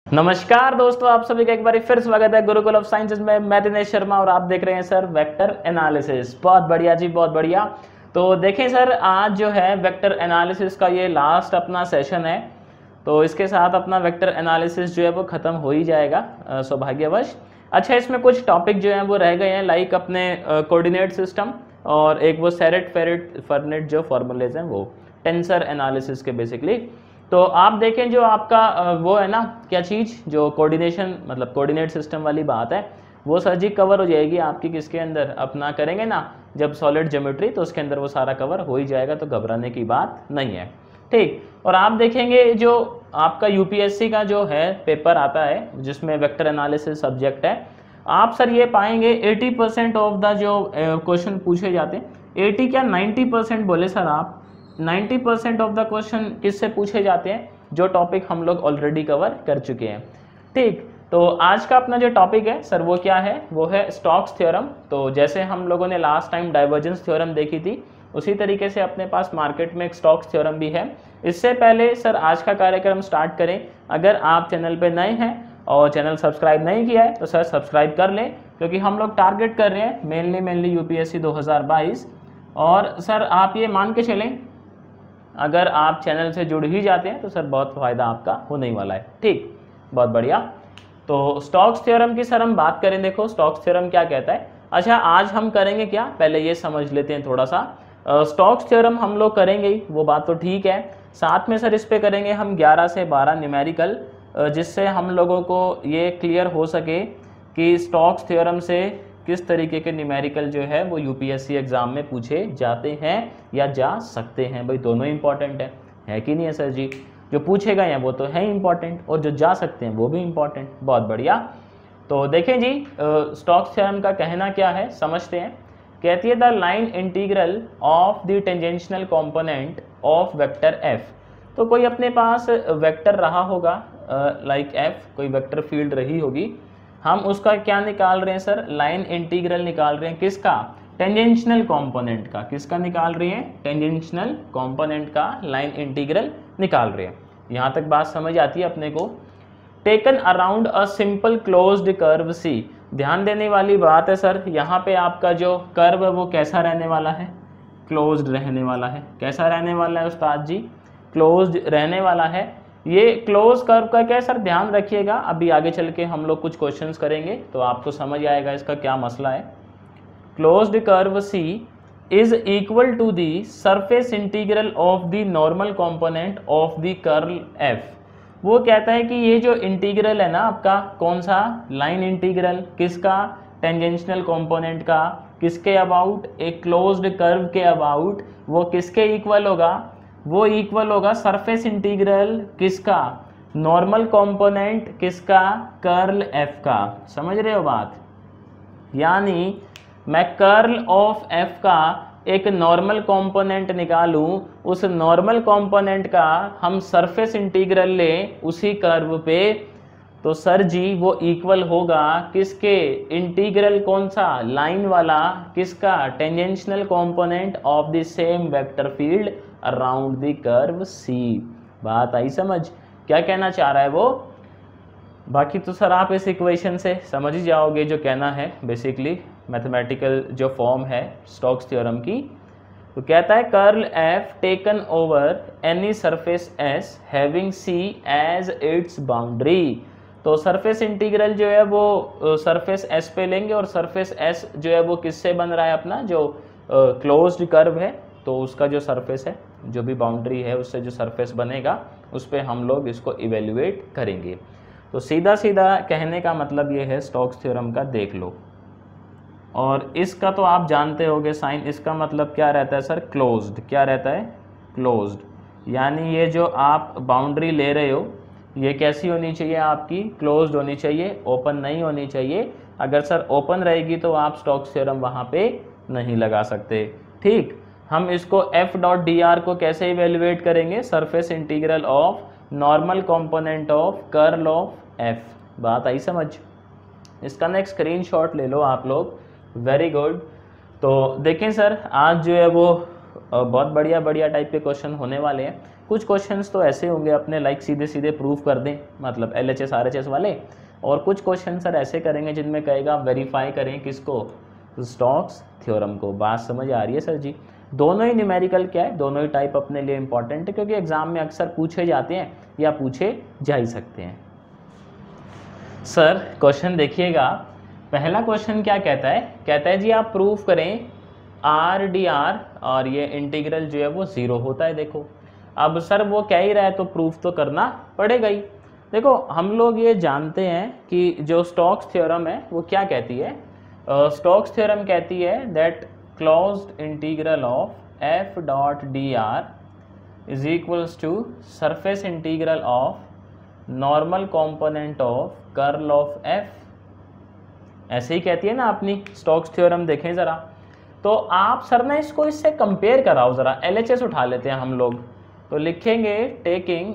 नमस्कार दोस्तों, आप सभी का एक बार फिर स्वागत है गुरुकुल ऑफ साइंसेज में। मैं दिनेश शर्मा और आप देख रहे हैं सर वेक्टर एनालिसिस। बहुत बढ़िया जी, बहुत बढ़िया। तो देखें सर, आज जो है वेक्टर एनालिसिस का ये लास्ट अपना सेशन है। तो इसके साथ अपना वेक्टर एनालिसिस जो है वो ख़त्म हो ही जाएगा सौभाग्यवश। अच्छा, इसमें कुछ टॉपिक जो हैं वो रह गए हैं, लाइक अपने कोऑर्डिनेट सिस्टम और एक वो सेरेट फेरेट फर्नेट जो फॉर्मूलेज हैं वो टेंसर एनालिसिस के बेसिकली। तो आप देखें जो आपका वो है ना, क्या चीज़ जो कोऑर्डिनेशन मतलब कोऑर्डिनेट सिस्टम वाली बात है, वो सर जी कवर हो जाएगी आपकी किसके अंदर, अपना करेंगे ना जब सॉलिड ज्योमेट्री, तो उसके अंदर वो सारा कवर हो ही जाएगा, तो घबराने की बात नहीं है। ठीक, और आप देखेंगे जो आपका यूपीएससी का जो है पेपर आता है जिसमें वेक्टर एनालिसिस सब्जेक्ट है, आप सर ये पाएंगे 80% ऑफ द जो क्वेश्चन पूछे जाते हैं, 80 क्या 90% बोले सर आप, 90% ऑफ द क्वेश्चन किससे पूछे जाते हैं, जो टॉपिक हम लोग ऑलरेडी कवर कर चुके हैं। ठीक, तो आज का अपना जो टॉपिक है सर वो क्या है, वो है स्टोक्स थ्योरम। तो जैसे हम लोगों ने लास्ट टाइम डाइवर्जेंस थ्योरम देखी थी, उसी तरीके से अपने पास मार्केट में एक स्टोक्स थ्योरम भी है। इससे पहले सर आज का कार्यक्रम स्टार्ट करें, अगर आप चैनल पे नए हैं और चैनल सब्सक्राइब नहीं किया है तो सर सब्सक्राइब कर लें, क्योंकि हम लोग टारगेट कर रहे हैं मेनली यूपीएससी 2022। और सर आप ये मान के चलें, अगर आप चैनल से जुड़ ही जाते हैं तो सर बहुत फ़ायदा आपका होने ही वाला है। ठीक, बहुत बढ़िया। तो स्टोक्स थ्योरम की सर हम बात करें, देखो स्टोक्स थ्योरम क्या कहता है। अच्छा, आज हम करेंगे क्या, पहले ये समझ लेते हैं थोड़ा सा। स्टोक्स थ्योरम हम लोग करेंगे ही, वो बात तो ठीक है, साथ में सर इस पे करेंगे हम 11 से 12 न्यूमेरिकल, जिससे हम लोगों को ये क्लियर हो सके कि स्टोक्स थ्योरम से किस तरीके के न्यूमेरिकल जो है वो यूपीएससी एग्जाम में पूछे जाते हैं या जा सकते हैं। भाई दोनों इंपॉर्टेंट है कि नहीं है सर जी, जो पूछेगा या वो तो है इंपॉर्टेंट और जो जा सकते हैं वो भी इंपॉर्टेंट। बहुत बढ़िया। तो देखें जी, स्टोक्स थ्योरम का कहना क्या है समझते हैं। कहती है the line integral of the tangential component of vector F. तो कोई अपने पास वेक्टर रहा होगा, लाइक एफ, कोई वेक्टर फील्ड रही होगी, हम उसका क्या निकाल रहे हैं सर, लाइन इंटीग्रल निकाल रहे हैं, किसका, टेंजेंशियल कंपोनेंट का। किसका निकाल रहे हैं, टेंजेंशियल कंपोनेंट का लाइन इंटीग्रल निकाल रहे हैं। यहाँ तक बात समझ आती है अपने को। Taken around a simple closed curve C. ध्यान देने वाली बात है सर, यहाँ पे आपका जो कर्व है वो कैसा रहने वाला है, क्लोज्ड रहने वाला है। कैसा रहने वाला है उस्ताद जी, क्लोज्ड रहने वाला है। ये क्लोज कर्व का क्या है सर, ध्यान रखिएगा, अभी आगे चल के हम लोग कुछ क्वेश्चंस करेंगे तो आपको समझ आएगा इसका क्या मसला है। Closed curve C is equal to the surface integral of the normal component of the curl F. वो कहता है कि ये जो इंटीग्रल है ना आपका, कौन सा, लाइन इंटीग्रल, किसका, टेंजेंशियल कंपोनेंट का, किसके अबाउट, एक क्लोज्ड कर्व के अबाउट, वो किसके इक्वल होगा, वो इक्वल होगा सरफेस इंटीग्रल किसका, नॉर्मल कंपोनेंट किसका, कर्ल एफ का। समझ रहे हो बात, यानी मैं कर्ल ऑफ एफ का एक नॉर्मल कंपोनेंट निकालूं, उस नॉर्मल कंपोनेंट का हम सरफेस इंटीग्रल लें उसी कर्व पे, तो सर जी वो इक्वल होगा किसके, इंटीग्रल कौन सा, लाइन वाला, किसका, tangential component of the same vector field around the curve C. बात आई समझ, क्या कहना चाह रहा है वो। बाकी तो सर आप इस इक्वेशन से समझ ही जाओगे जो कहना है, बेसिकली मैथमेटिकल जो फॉर्म है स्टोक्स थ्योरम की। तो कहता है curl F taken over any surface S having C as its boundary. तो सरफेस इंटीग्रल जो है वो सरफेस एस पे लेंगे, और सरफेस एस जो है वो किससे बन रहा है, अपना जो क्लोज्ड कर्व है, तो उसका जो सरफेस है, जो भी बाउंड्री है उससे जो सरफेस बनेगा उस पर हम लोग इसको इवेल्युएट करेंगे। तो सीधा सीधा कहने का मतलब ये है स्टोक्स थ्योरम का, देख लो। और इसका तो आप जानते होगे साइन, इसका मतलब क्या रहता है सर, क्लोज्ड। क्या रहता है, क्लोज्ड। यानी ये जो आप बाउंड्री ले रहे हो ये कैसी होनी चाहिए आपकी, क्लोज्ड होनी चाहिए, ओपन नहीं होनी चाहिए। अगर सर ओपन रहेगी तो आप स्टोक्स थ्योरम वहाँ पे नहीं लगा सकते। ठीक, हम इसको एफ डॉट डी आर को कैसे इवेल्युएट करेंगे, surface integral of normal component of curl of F. बात आई समझ। इसका ना एक स्क्रीनशॉट ले लो आप लोग, वेरी गुड। तो देखें सर, आज जो है वो बहुत बढ़िया बढ़िया टाइप के क्वेश्चन होने वाले हैं। कुछ क्वेश्चंस तो ऐसे होंगे अपने लाइक सीधे सीधे प्रूफ कर दें, मतलब LHS RHS वाले, और कुछ क्वेश्चन सर ऐसे करेंगे जिनमें कहेगा वेरीफाई करें किसको, स्टोक्स थ्योरम को। बात समझ आ रही है सर जी? दोनों ही न्यूमेरिकल क्या है, दोनों ही टाइप अपने लिए इंपॉर्टेंट है, क्योंकि एग्जाम में अक्सर पूछे जाते हैं या पूछे जा ही सकते हैं। सर क्वेश्चन देखिएगा, पहला क्वेश्चन क्या कहता है, कहता है जी आप प्रूफ करें RDR और ये इंटीग्रल जो है वो 0 होता है। देखो अब सर वो कह ही रहा है तो प्रूफ तो करना पड़ेगा ही। देखो हम लोग ये जानते हैं कि जो स्टोक्स थ्योरम है वो क्या कहती है, स्टोक्स थ्योरम कहती है that closed integral of f.dr is equals to surface integral of normal component of curl of f। ऐसे ही कहती है ना अपनी स्टोक्स थ्योरम। देखें ज़रा, तो आप सर ने इसको इससे कंपेयर कराओ ज़रा। LHS उठा लेते हैं हम लोग, तो लिखेंगे टेकिंग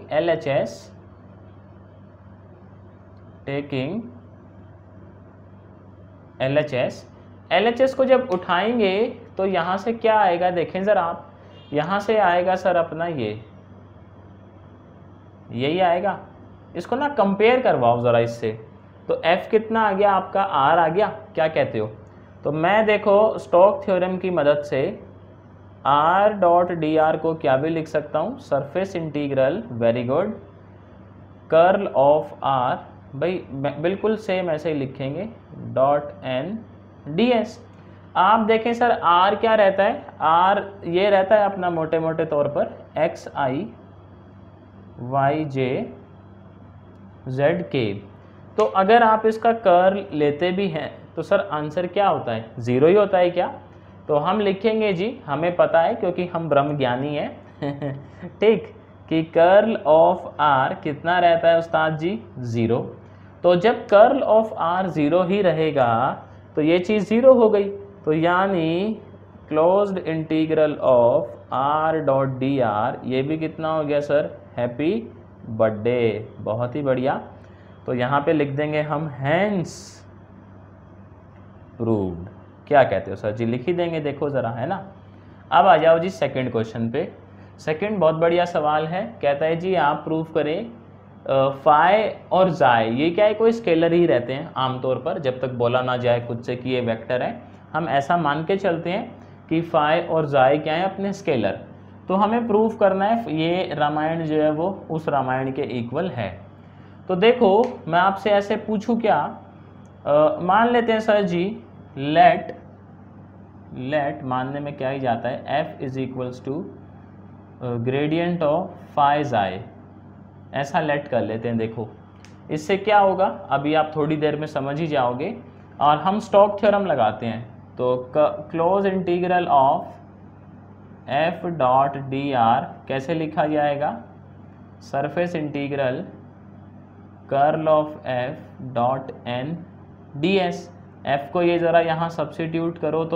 LHS को जब उठाएंगे तो यहाँ से क्या आएगा, देखें ज़रा आप, यहाँ से आएगा सर अपना यही आएगा। इसको ना कंपेयर करवाओ ज़रा इससे, तो f कितना आ गया आपका, r आ गया, क्या कहते हो? तो मैं देखो स्टोक थ्योरम की मदद से r.dr को क्या भी लिख सकता हूँ, surface integral, very good, curl of r, भाई बिल्कुल सेम ऐसे ही लिखेंगे, .n/ds। आप देखें सर r क्या रहता है, r ये रहता है अपना मोटे मोटे तौर पर xi yj zk। तो अगर आप इसका कर्ल लेते भी हैं तो सर आंसर क्या होता है, 0 ही होता है क्या? तो हम लिखेंगे जी, हमें पता है क्योंकि हम ब्रह्म ज्ञानी हैं ठीक, कि कर्ल ऑफ r कितना रहता है उस्ताद जी, 0। तो जब कर्ल ऑफ r 0 ही रहेगा तो ये चीज़ 0 हो गई, तो यानी क्लोज्ड इंटीग्रल ऑफ r.dr ये भी कितना हो गया सर, हैप्पी बर्थडे। बहुत ही बढ़िया। तो यहाँ पे लिख देंगे हम हैंस प्रूव्ड। क्या कहते हो सर जी, लिख ही देंगे, देखो ज़रा, है ना। अब आ जाओ जी सेकंड क्वेश्चन पे। सेकंड बहुत बढ़िया सवाल है, कहता है जी आप प्रूव करें फाई और जाए, ये क्या है, कोई स्केलर ही रहते हैं आमतौर पर, जब तक बोला ना जाए खुद से कि ये वेक्टर है, हम ऐसा मान के चलते हैं कि फाई और जाए क्या है, अपने स्केलर। तो हमें प्रूफ करना है ये रामायण जो है वो उस रामायण के इक्वल है। तो देखो मैं आपसे ऐसे पूछूं क्या, मान लेते हैं सर जी, लेट मानने में क्या ही जाता है, f is equals to gradient of phi psi, ऐसा लेट कर लेते हैं। देखो इससे क्या होगा, अभी आप थोड़ी देर में समझ ही जाओगे। और हम स्टोक थ्योरम लगाते हैं, तो क्लोज इंटीग्रल ऑफ f.dr कैसे लिखा जाएगा, surface integral curl of f.n/ds। f को ये ज़रा यहाँ सब्स्टिट्यूट करो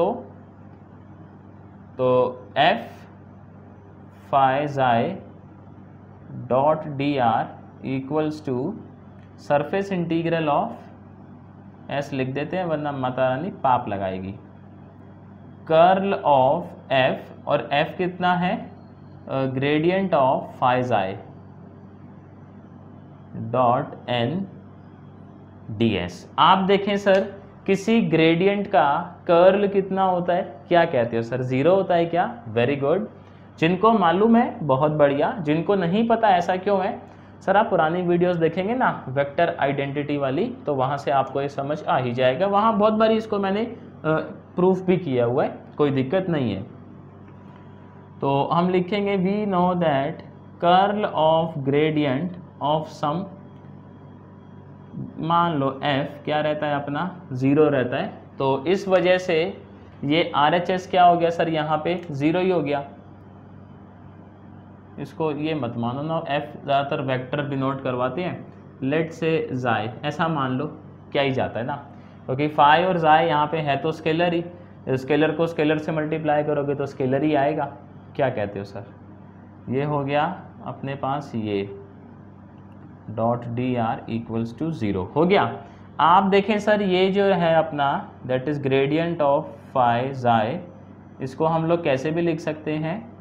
तो f phi psi dot dr equals to surface integral of, s लिख देते हैं वरना माता रानी पाप लगाएगी, कर्ल ऑफ f, और f कितना है, ग्रेडियंट ऑफ फाई जाए .n/ds। आप देखें सर किसी ग्रेडियंट का कर्ल कितना होता है, क्या कहते हो सर, 0 होता है क्या? Very good. जिनको मालूम है बहुत बढ़िया, जिनको नहीं पता ऐसा क्यों है, सर आप पुरानी वीडियोस देखेंगे ना वेक्टर आइडेंटिटी वाली, तो वहाँ से आपको ये समझ आ ही जाएगा। वहाँ बहुत बारी इसको मैंने प्रूफ भी किया हुआ है, कोई दिक्कत नहीं है। तो हम लिखेंगे we know that curl of gradient of some, मान लो f क्या रहता है अपना, 0 रहता है, तो इस वजह से ये RHS क्या हो गया सर, यहाँ पे 0 ही हो गया। इसको ये मत मानो ना, f ज़्यादातर वेक्टर डिनोट करवाते हैं, लेट से जाए ऐसा मान लो, क्या ही जाता है ना, क्योंकि फाई और जाए यहाँ पे है तो स्केलर ही, स्केलर को स्केलर से मल्टीप्लाई करोगे तो स्केलर ही आएगा। क्या कहते हो सर, ये हो गया अपने पास ये .dr इक्वल्स टू 0 हो गया। आप देखें सर ये जो है अपना that is gradient of phi psi, इसको हम लोग कैसे भी लिख सकते हैं,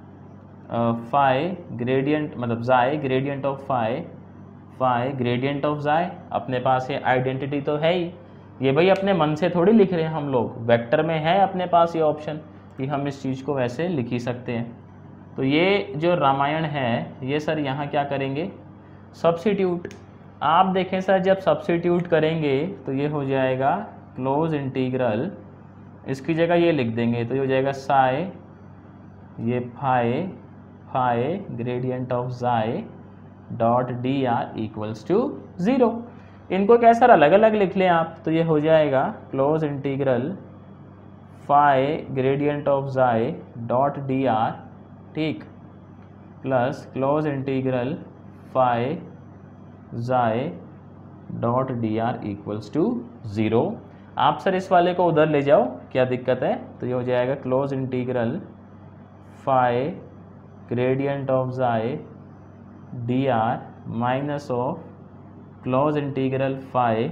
फाई ग्रेडियंट मतलब psi gradient of phi gradient of psi, अपने पास ये आइडेंटिटी तो है ही, ये भाई अपने मन से थोड़ी लिख रहे हैं हम लोग, वेक्टर में है अपने पास ये ऑप्शन कि हम इस चीज़ को वैसे लिख ही सकते हैं। तो ये जो रामायण है ये सर यहाँ क्या करेंगे, सब्स्टिट्यूट। आप देखें सर जब सब्स्टिट्यूट करेंगे तो ये हो जाएगा क्लोज इंटीग्रल, इसकी जगह ये लिख देंगे तो ये हो जाएगा साई, ये phi gradient of psi dot D r equals to 0। इनको क्या सर अलग अलग लिख लें आप, तो ये हो जाएगा close integral phi gradient of psi dot D r, ठीक, plus close integral phi psi dot D r equals to 0। आप सर इस वाले को उधर ले जाओ, क्या दिक्कत है, तो ये हो जाएगा close integral phi gradient of psi d are minus of close integral phi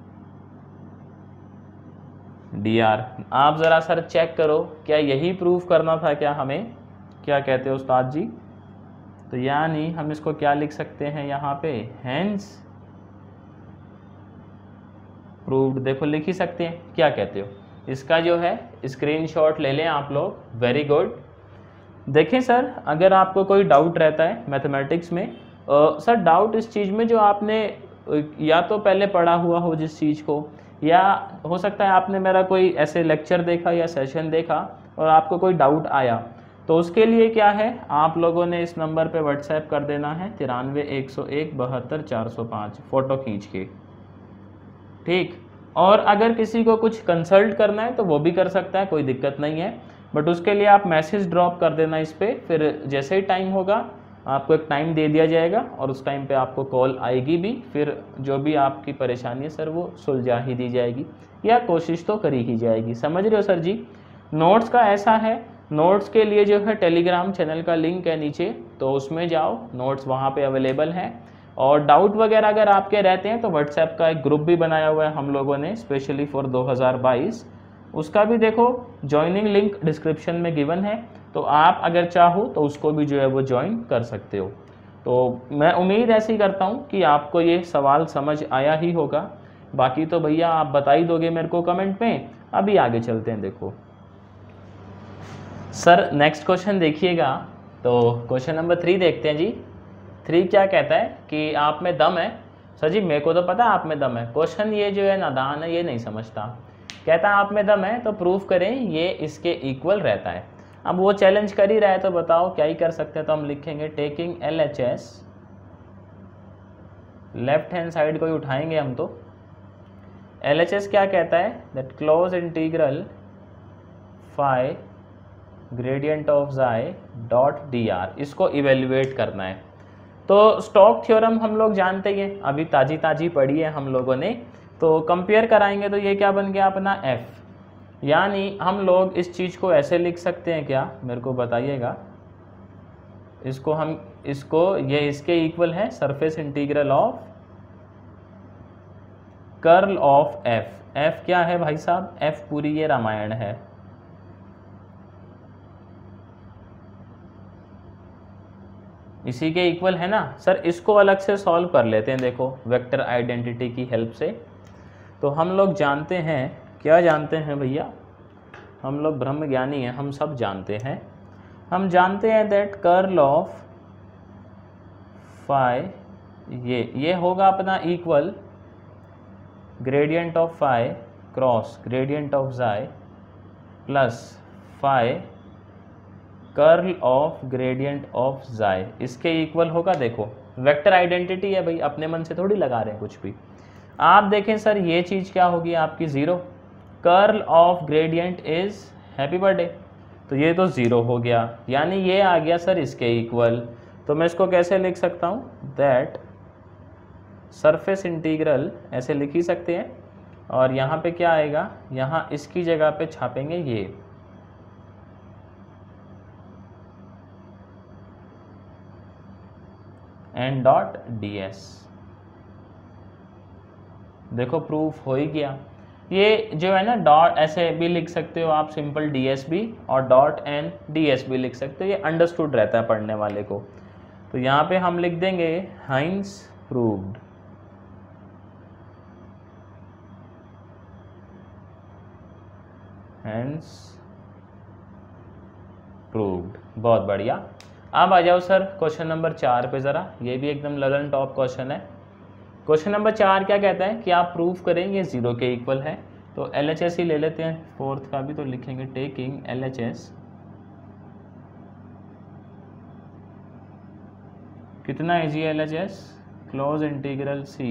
D r. आप ज़रा सर चेक करो क्या यही प्रूफ करना था क्या हमें, क्या कहते हो उस्ताद जी। तो यानी हम इसको क्या लिख सकते हैं यहाँ पे, हेंस प्रूव्ड, देखो लिख ही सकते हैं, क्या कहते हो। इसका जो है स्क्रीनशॉट ले लें आप लोग, वेरी गुड। देखें सर अगर आपको कोई डाउट रहता है मैथमेटिक्स में, सर डाउट इस चीज़ में जो आपने या तो पहले पढ़ा हुआ हो जिस चीज़ को, या हो सकता है आपने मेरा कोई ऐसे लेक्चर देखा या सेशन देखा और आपको कोई डाउट आया, तो उसके लिए क्या है, आप लोगों ने इस नंबर पे व्हाट्सएप कर देना है 93-101-72-405 फ़ोटो खींच के, ठीक। और अगर किसी को कुछ कंसल्ट करना है तो वो भी कर सकता है, कोई दिक्कत नहीं है, बट उसके लिए आप मैसेज ड्रॉप कर देना इस पर, फिर जैसे ही टाइम होगा आपको एक टाइम दे दिया जाएगा और उस टाइम पे आपको कॉल आएगी भी, फिर जो भी आपकी परेशानी है सर वो सुलझा ही दी जाएगी या कोशिश तो करी ही जाएगी, समझ रहे हो सर जी। नोट्स का ऐसा है, नोट्स के लिए जो है टेलीग्राम चैनल का लिंक है नीचे, तो उसमें जाओ, नोट्स वहाँ पे अवेलेबल हैं। और डाउट वगैरह अगर आपके रहते हैं तो व्हाट्सएप का एक ग्रुप भी बनाया हुआ है हम लोगों ने स्पेशली फॉर 2022, उसका भी देखो ज्वाइनिंग लिंक डिस्क्रिप्शन में गिवन है, तो आप अगर चाहो तो उसको भी जो है वो ज्वाइन कर सकते हो। तो मैं उम्मीद ऐसी करता हूँ कि आपको ये सवाल समझ आया ही होगा, बाकी तो भैया आप बता ही दोगे मेरे को कमेंट में। अभी आगे चलते हैं, देखो सर नेक्स्ट क्वेश्चन देखिएगा, तो क्वेश्चन नंबर 3 देखते हैं जी। 3 क्या कहता है कि आप में दम है। सर जी मेरे को तो पता है आप में दम है, क्वेश्चन ये जो है नादान है, ये नहीं समझता। कहता है आप में दम है तो प्रूफ करें ये इसके इक्वल रहता है। अब वो चैलेंज कर ही रहा है तो बताओ क्या ही कर सकते हैं, तो हम लिखेंगे taking LHS, left hand side को ही उठाएंगे हम, तो LHS क्या कहता है, that close integral phi gradient of psi dot D r, इसको इवेल्युएट करना है। तो स्टोक थ्योरम हम लोग जानते ही हैं, अभी ताजी ताजी पढ़ी है हम लोगों ने, तो कंपेयर कराएंगे तो ये क्या बन गया अपना F, यानी हम लोग इस चीज़ को ऐसे लिख सकते हैं क्या, मेरे को बताइएगा। इसको हम ये इसके इक्वल है surface integral of curl of F। F क्या है भाई साहब, F पूरी ये रामायण है, इसी के इक्वल है ना सर। इसको अलग से सॉल्व कर लेते हैं, देखो वेक्टर आइडेंटिटी की हेल्प से। तो हम लोग जानते हैं, क्या जानते हैं भैया, हम लोग ब्रह्म ज्ञानी हैं, हम सब जानते हैं। हम जानते हैं दैट कर्ल ऑफ फाई ये होगा अपना equal gradient of phi cross gradient of psi plus phi curl of gradient of psi, इसके इक्वल होगा। देखो वेक्टर आइडेंटिटी है भाई, अपने मन से थोड़ी लगा रहे हैं कुछ भी। आप देखें सर ये चीज़ क्या होगी आपकी 0, curl of gradient is happy birthday, तो ये तो 0 हो गया, यानी ये आ गया सर इसके इक्वल। तो मैं इसको कैसे लिख सकता हूँ, दैट सरफेस इंटीग्रल ऐसे लिख ही सकते हैं, और यहाँ पे क्या आएगा, यहाँ इसकी जगह पे छापेंगे ये, एन डॉट ds। देखो प्रूफ हो ही गया। ये जो है ना डॉट ऐसे भी लिख सकते हो आप, सिंपल DSB, और डॉट एन DSB लिख सकते हो, ये अंडरस्टूड रहता है पढ़ने वाले को। तो यहाँ पे हम लिख देंगे हाइंस प्रूव्ड। हैंस प्रूव्ड, बहुत बढ़िया। अब आ जाओ सर क्वेश्चन नंबर 4 पे ज़रा, ये भी एकदम ललन टॉप क्वेश्चन है। क्वेश्चन नंबर 4 क्या कहता है कि आप प्रूव करें ये 0 के इक्वल है। तो LHS ही ले लेते हैं, फोर्थ का भी तो लिखेंगे, टेकिंग LHS, कितना है जी LHS, close integral C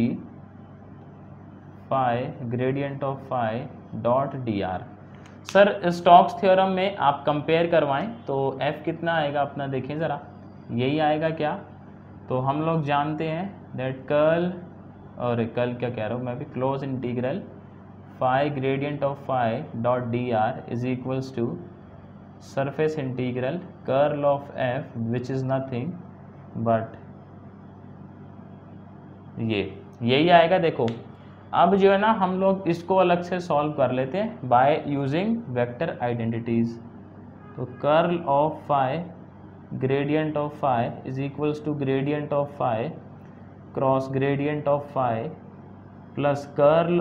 phi gradient of phi dot dr। Sir Stokes theorem में आप कंपेयर करवाएं तो f कितना आएगा अपना, देखें ज़रा, यही आएगा क्या। तो हम लोग जानते हैं दैट कर्ल, और कर्ल क्या कह रहा हूँ मैं भी, close integral phi gradient of phi dot dr is equals to surface integral curl of f which is nothing but यही आएगा। देखो अब जो है ना हम लोग इसको अलग से सॉल्व कर लेते हैं बाय यूजिंग वेक्टर आइडेंटिटीज़। तो curl of phi gradient of phi is equals to gradient of phi cross gradient of phi plus curl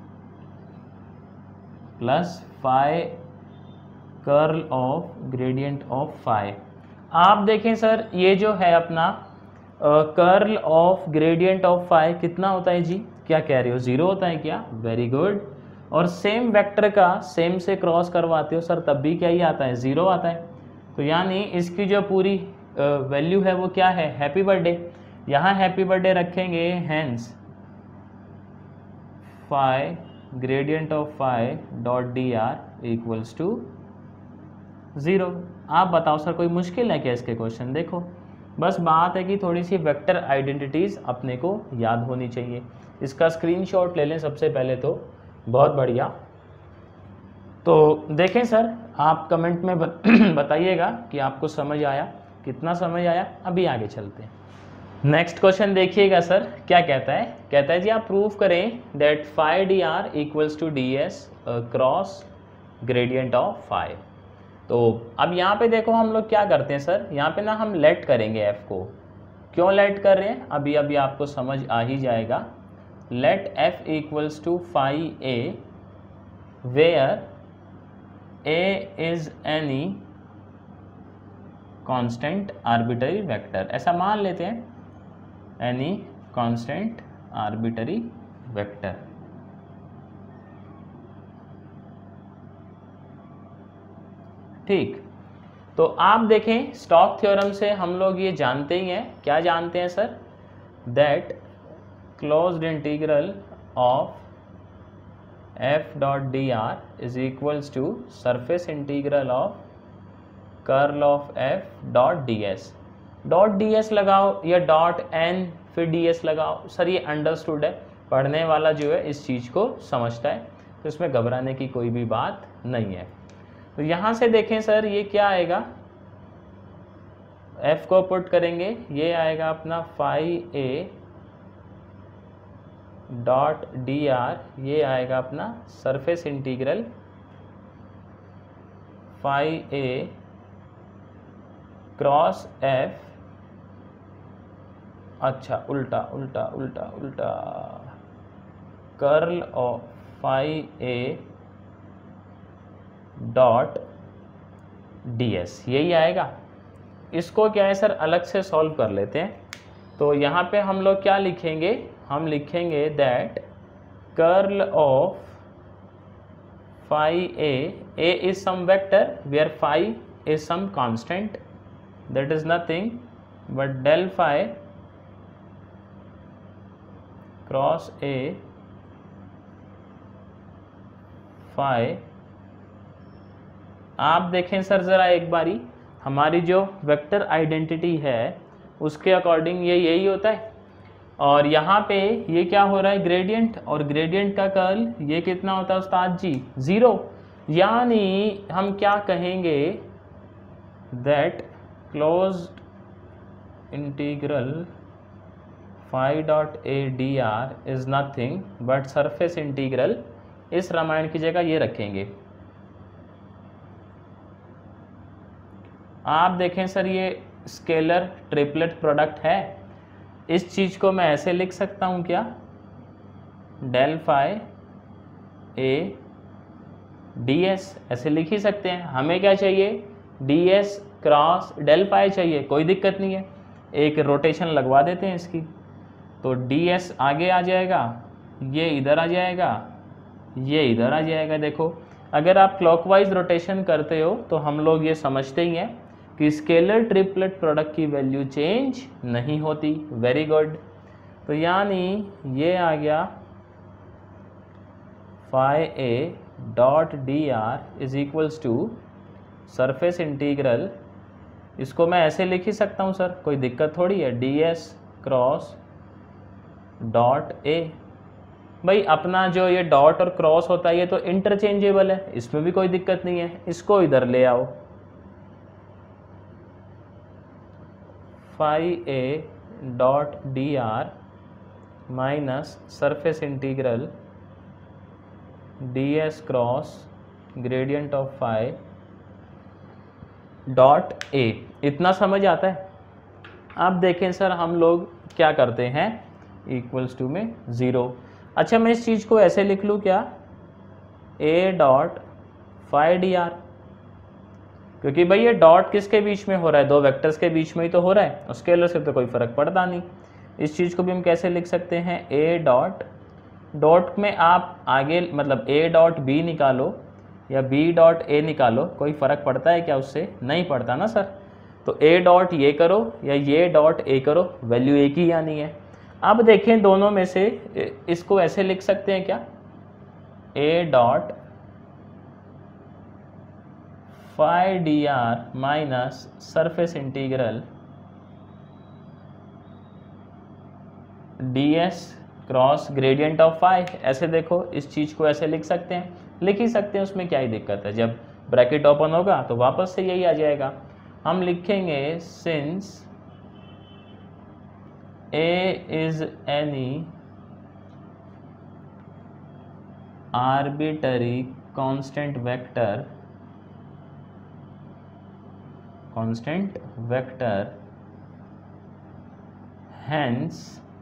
plus phi curl of gradient of phi. आप देखें सर ये जो है अपना curl of gradient of phi कितना होता है जी, क्या कह रहे हो, 0 होता है क्या, वेरी गुड। और सेम वेक्टर का सेम से क्रॉस करवाते हो सर तब भी क्या ही आता है, 0 आता है। तो यानी इसकी जो पूरी वैल्यू है वो क्या है, हैप्पी बर्थडे। यहाँ हैप्पी बर्थडे रखेंगे, hence phi gradient of phi dot dr equals to 0। आप बताओ सर कोई मुश्किल है क्या इसके क्वेश्चन, देखो बस बात है कि थोड़ी सी वेक्टर आइडेंटिटीज़ अपने को याद होनी चाहिए। इसका स्क्रीनशॉट ले लें सबसे पहले तो, बहुत बढ़िया। तो देखें सर आप कमेंट में बताइएगा कि आपको समझ आया, कितना समझ आया। अभी आगे चलते हैं, नेक्स्ट क्वेश्चन देखिएगा सर क्या कहता है। कहता है जी आप प्रूव करें that phi dr equals to ds cross gradient of phi. तो अब यहाँ पे देखो हम लोग क्या करते हैं सर, यहाँ पे ना हम लेट करेंगे f को। क्यों लेट कर रहे हैं अभी अभी आपको समझ आ ही जाएगा। Let f equals to phi a where a is any constant arbitrary vector. ऐसा मान लेते हैं, एनी कांस्टेंट आर्बिटरी वेक्टर। ठीक, तो आप देखें स्टोक्स थ्योरम से हम लोग ये जानते ही हैं, क्या जानते हैं sir, that closed integral of f dot dr is equals to surface integral of curl of f dot ds। Dot ds लगाओ या डॉट n फिर ds लगाओ, सर ये अंडरस्टूड है, पढ़ने वाला जो है इस चीज़ को समझता है, तो इसमें घबराने की कोई भी बात नहीं है। तो यहाँ से देखें सर ये क्या आएगा, f को पुट करेंगे, ये आएगा अपना फाई a डॉट dr, ये आएगा अपना surface integral phi a cross f, अच्छा उल्टा उल्टा उल्टा उल्टा, curl of phi a dot ds, यही आएगा। इसको क्या है सर अलग से सॉल्व कर लेते हैं। तो यहाँ पे हम लोग क्या लिखेंगे, हम लिखेंगे that curl of phi a is some vector where phi is some constant that is nothing but del phi cross a phi. आप देखें सर ज़रा एक बारी, हमारी जो वेक्टर आइडेंटिटी है उसके अकॉर्डिंग ये यही होता है। और यहाँ पे ये क्या हो रहा है, ग्रेडियंट, और ग्रेडियंट का कर्ल ये कितना होता है उस्ताद जी, 0। यानी हम क्या कहेंगे, that closed integral phi dot a dr is nothing but surface integral इस रामायण की जगह ये रखेंगे। आप देखें सर ये स्केलर ट्रिपलेट प्रोडक्ट है, इस चीज़ को मैं ऐसे लिख सकता हूँ क्या, del phi a d s, ऐसे लिख ही सकते हैं। हमें क्या चाहिए, d S cross del phi चाहिए, कोई दिक्कत नहीं है, एक रोटेशन लगवा देते हैं इसकी, तो डी एस आगे आ जाएगा, ये इधर आ जाएगा, ये इधर आ जाएगा। देखो अगर आप क्लॉकवाइज रोटेशन करते हो तो हम लोग ये समझते ही हैं कि स्केलर ट्रिपलेट प्रोडक्ट की वैल्यू चेंज नहीं होती। Very good. तो यानी ये आ गया phi A dot D R is equals to surface integral, इसको मैं ऐसे लिख ही सकता हूँ सर, कोई दिक्कत थोड़ी है, d S cross dot a. भाई अपना जो ये डॉट और क्रॉस होता है ये तो इंटरचेंजेबल है, इसमें भी कोई दिक्कत नहीं है, इसको इधर ले आओ, phi A dot D R minus surface integral D S cross gradient of phi dot A. इतना समझ आता है। अब देखें सर हम लोग क्या करते हैं, इक्वल्स टू में 0। अच्छा मैं इस चीज़ को ऐसे लिख लूँ क्या, A dot phi D R, क्योंकि भाई ये डॉट किसके बीच में हो रहा है, दो वेक्टर्स के बीच में ही तो हो रहा है, स्केलर से तो कोई फ़र्क पड़ता नहीं। इस चीज़ को भी हम कैसे लिख सकते हैं, ए डॉट, डॉट में आप आगे मतलब ए डॉट बी निकालो या बी डॉट ए निकालो, कोई फ़र्क पड़ता है क्या उससे, नहीं पड़ता ना सर। तो ए डॉट ये करो या ये डॉट ए करो, वैल्यू एक ही आनी है। अब देखें दोनों में से इसको ऐसे लिख सकते हैं क्या, A dot phi D R minus surface integral D S cross gradient of phi. ऐसे देखो इस चीज़ को ऐसे लिख सकते हैं, लिख ही सकते हैं, उसमें क्या ही दिक्कत है, जब ब्रैकेट ओपन होगा तो वापस से यही आ जाएगा। हम लिखेंगे since A is any arbitrary constant vector hence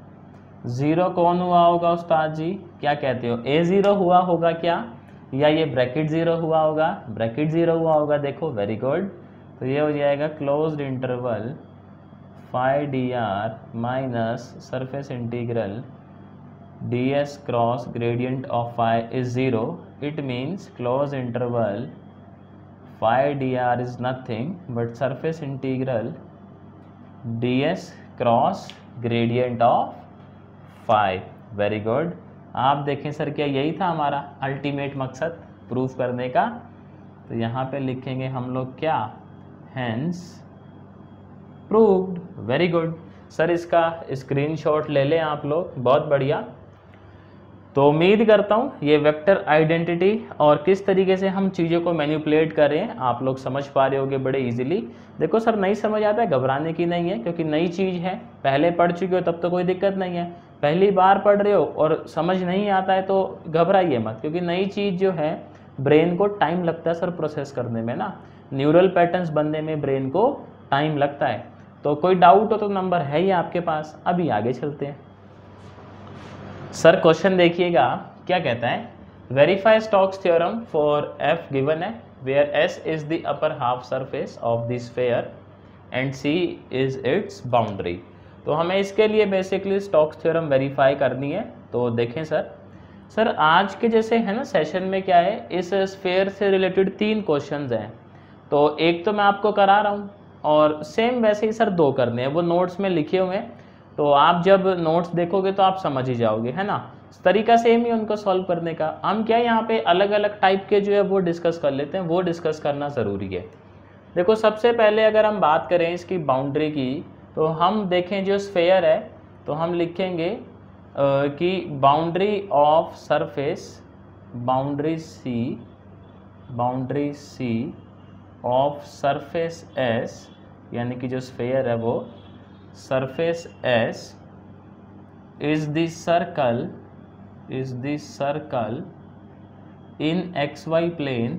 0 कौन हुआ होगा उस्ताद जी, क्या कहते हो, ए 0 हुआ होगा क्या, या ये ब्रैकेट 0 हुआ होगा, ब्रैकेट 0 हुआ होगा। देखो वेरी गुड। तो ये हो जाएगा closed interval phi D R minus surface integral D S cross gradient of phi is 0। It means close interval phi D R is nothing but surface integral D S cross gradient of phi. Very good. आप देखें sir क्या यही था हमारा ultimate मकसद proof करने का। तो यहाँ पे लिखेंगे हम लोग क्या, hence proved. Very good sir, इसका स्क्रीनशॉट ले लें आप लोग, बहुत बढ़िया। तो उम्मीद करता हूँ ये वेक्टर आइडेंटिटी और किस तरीके से हम चीज़ों को मैनिपुलेट करें आप लोग समझ पा रहे होगे बड़े इजीली। देखो सर नहीं समझ आता है, घबराने की नहीं है, क्योंकि नई चीज़ है, पहले पढ़ चुके हो तब तो कोई दिक्कत नहीं है, पहली बार पढ़ रहे हो और समझ नहीं आता है तो घबराइए मत, क्योंकि नई चीज़ जो है ब्रेन को टाइम लगता है सर प्रोसेस करने में ना, न्यूरल पैटर्न्स बनने में ब्रेन को टाइम लगता है। तो कोई डाउट हो तो नंबर है ही आपके पास। अभी आगे चलते हैं सर, क्वेश्चन देखिएगा क्या कहता है, verify Stokes theorem for F given है where S is the upper half surface of the sphere and C is its boundary. तो हमें इसके लिए बेसिकली स्टोक्स थ्योरम वेरीफाई करनी है। तो देखें सर आज के जैसे है ना सेशन में क्या है, इस स्फीयर से रिलेटेड 3 क्वेश्चंस हैं, तो एक तो मैं आपको करा रहा हूँ और सेम वैसे ही सर 2 करने हैं, वो नोट्स में लिखे हुए हैं, तो आप जब नोट्स देखोगे तो आप समझ ही जाओगे, है ना। तरीका सेम ही उनको सॉल्व करने का। हम क्या यहाँ पे अलग अलग टाइप के जो है वो डिस्कस कर लेते हैं, वो डिस्कस करना ज़रूरी है। देखो सबसे पहले अगर हम बात करें इसकी बाउंड्री की, तो हम देखें जो स्फीयर है तो हम लिखेंगे कि boundary of surface, boundary C of surface S, यानी कि जो स्फीयर है वो surface S is the circle in X Y plane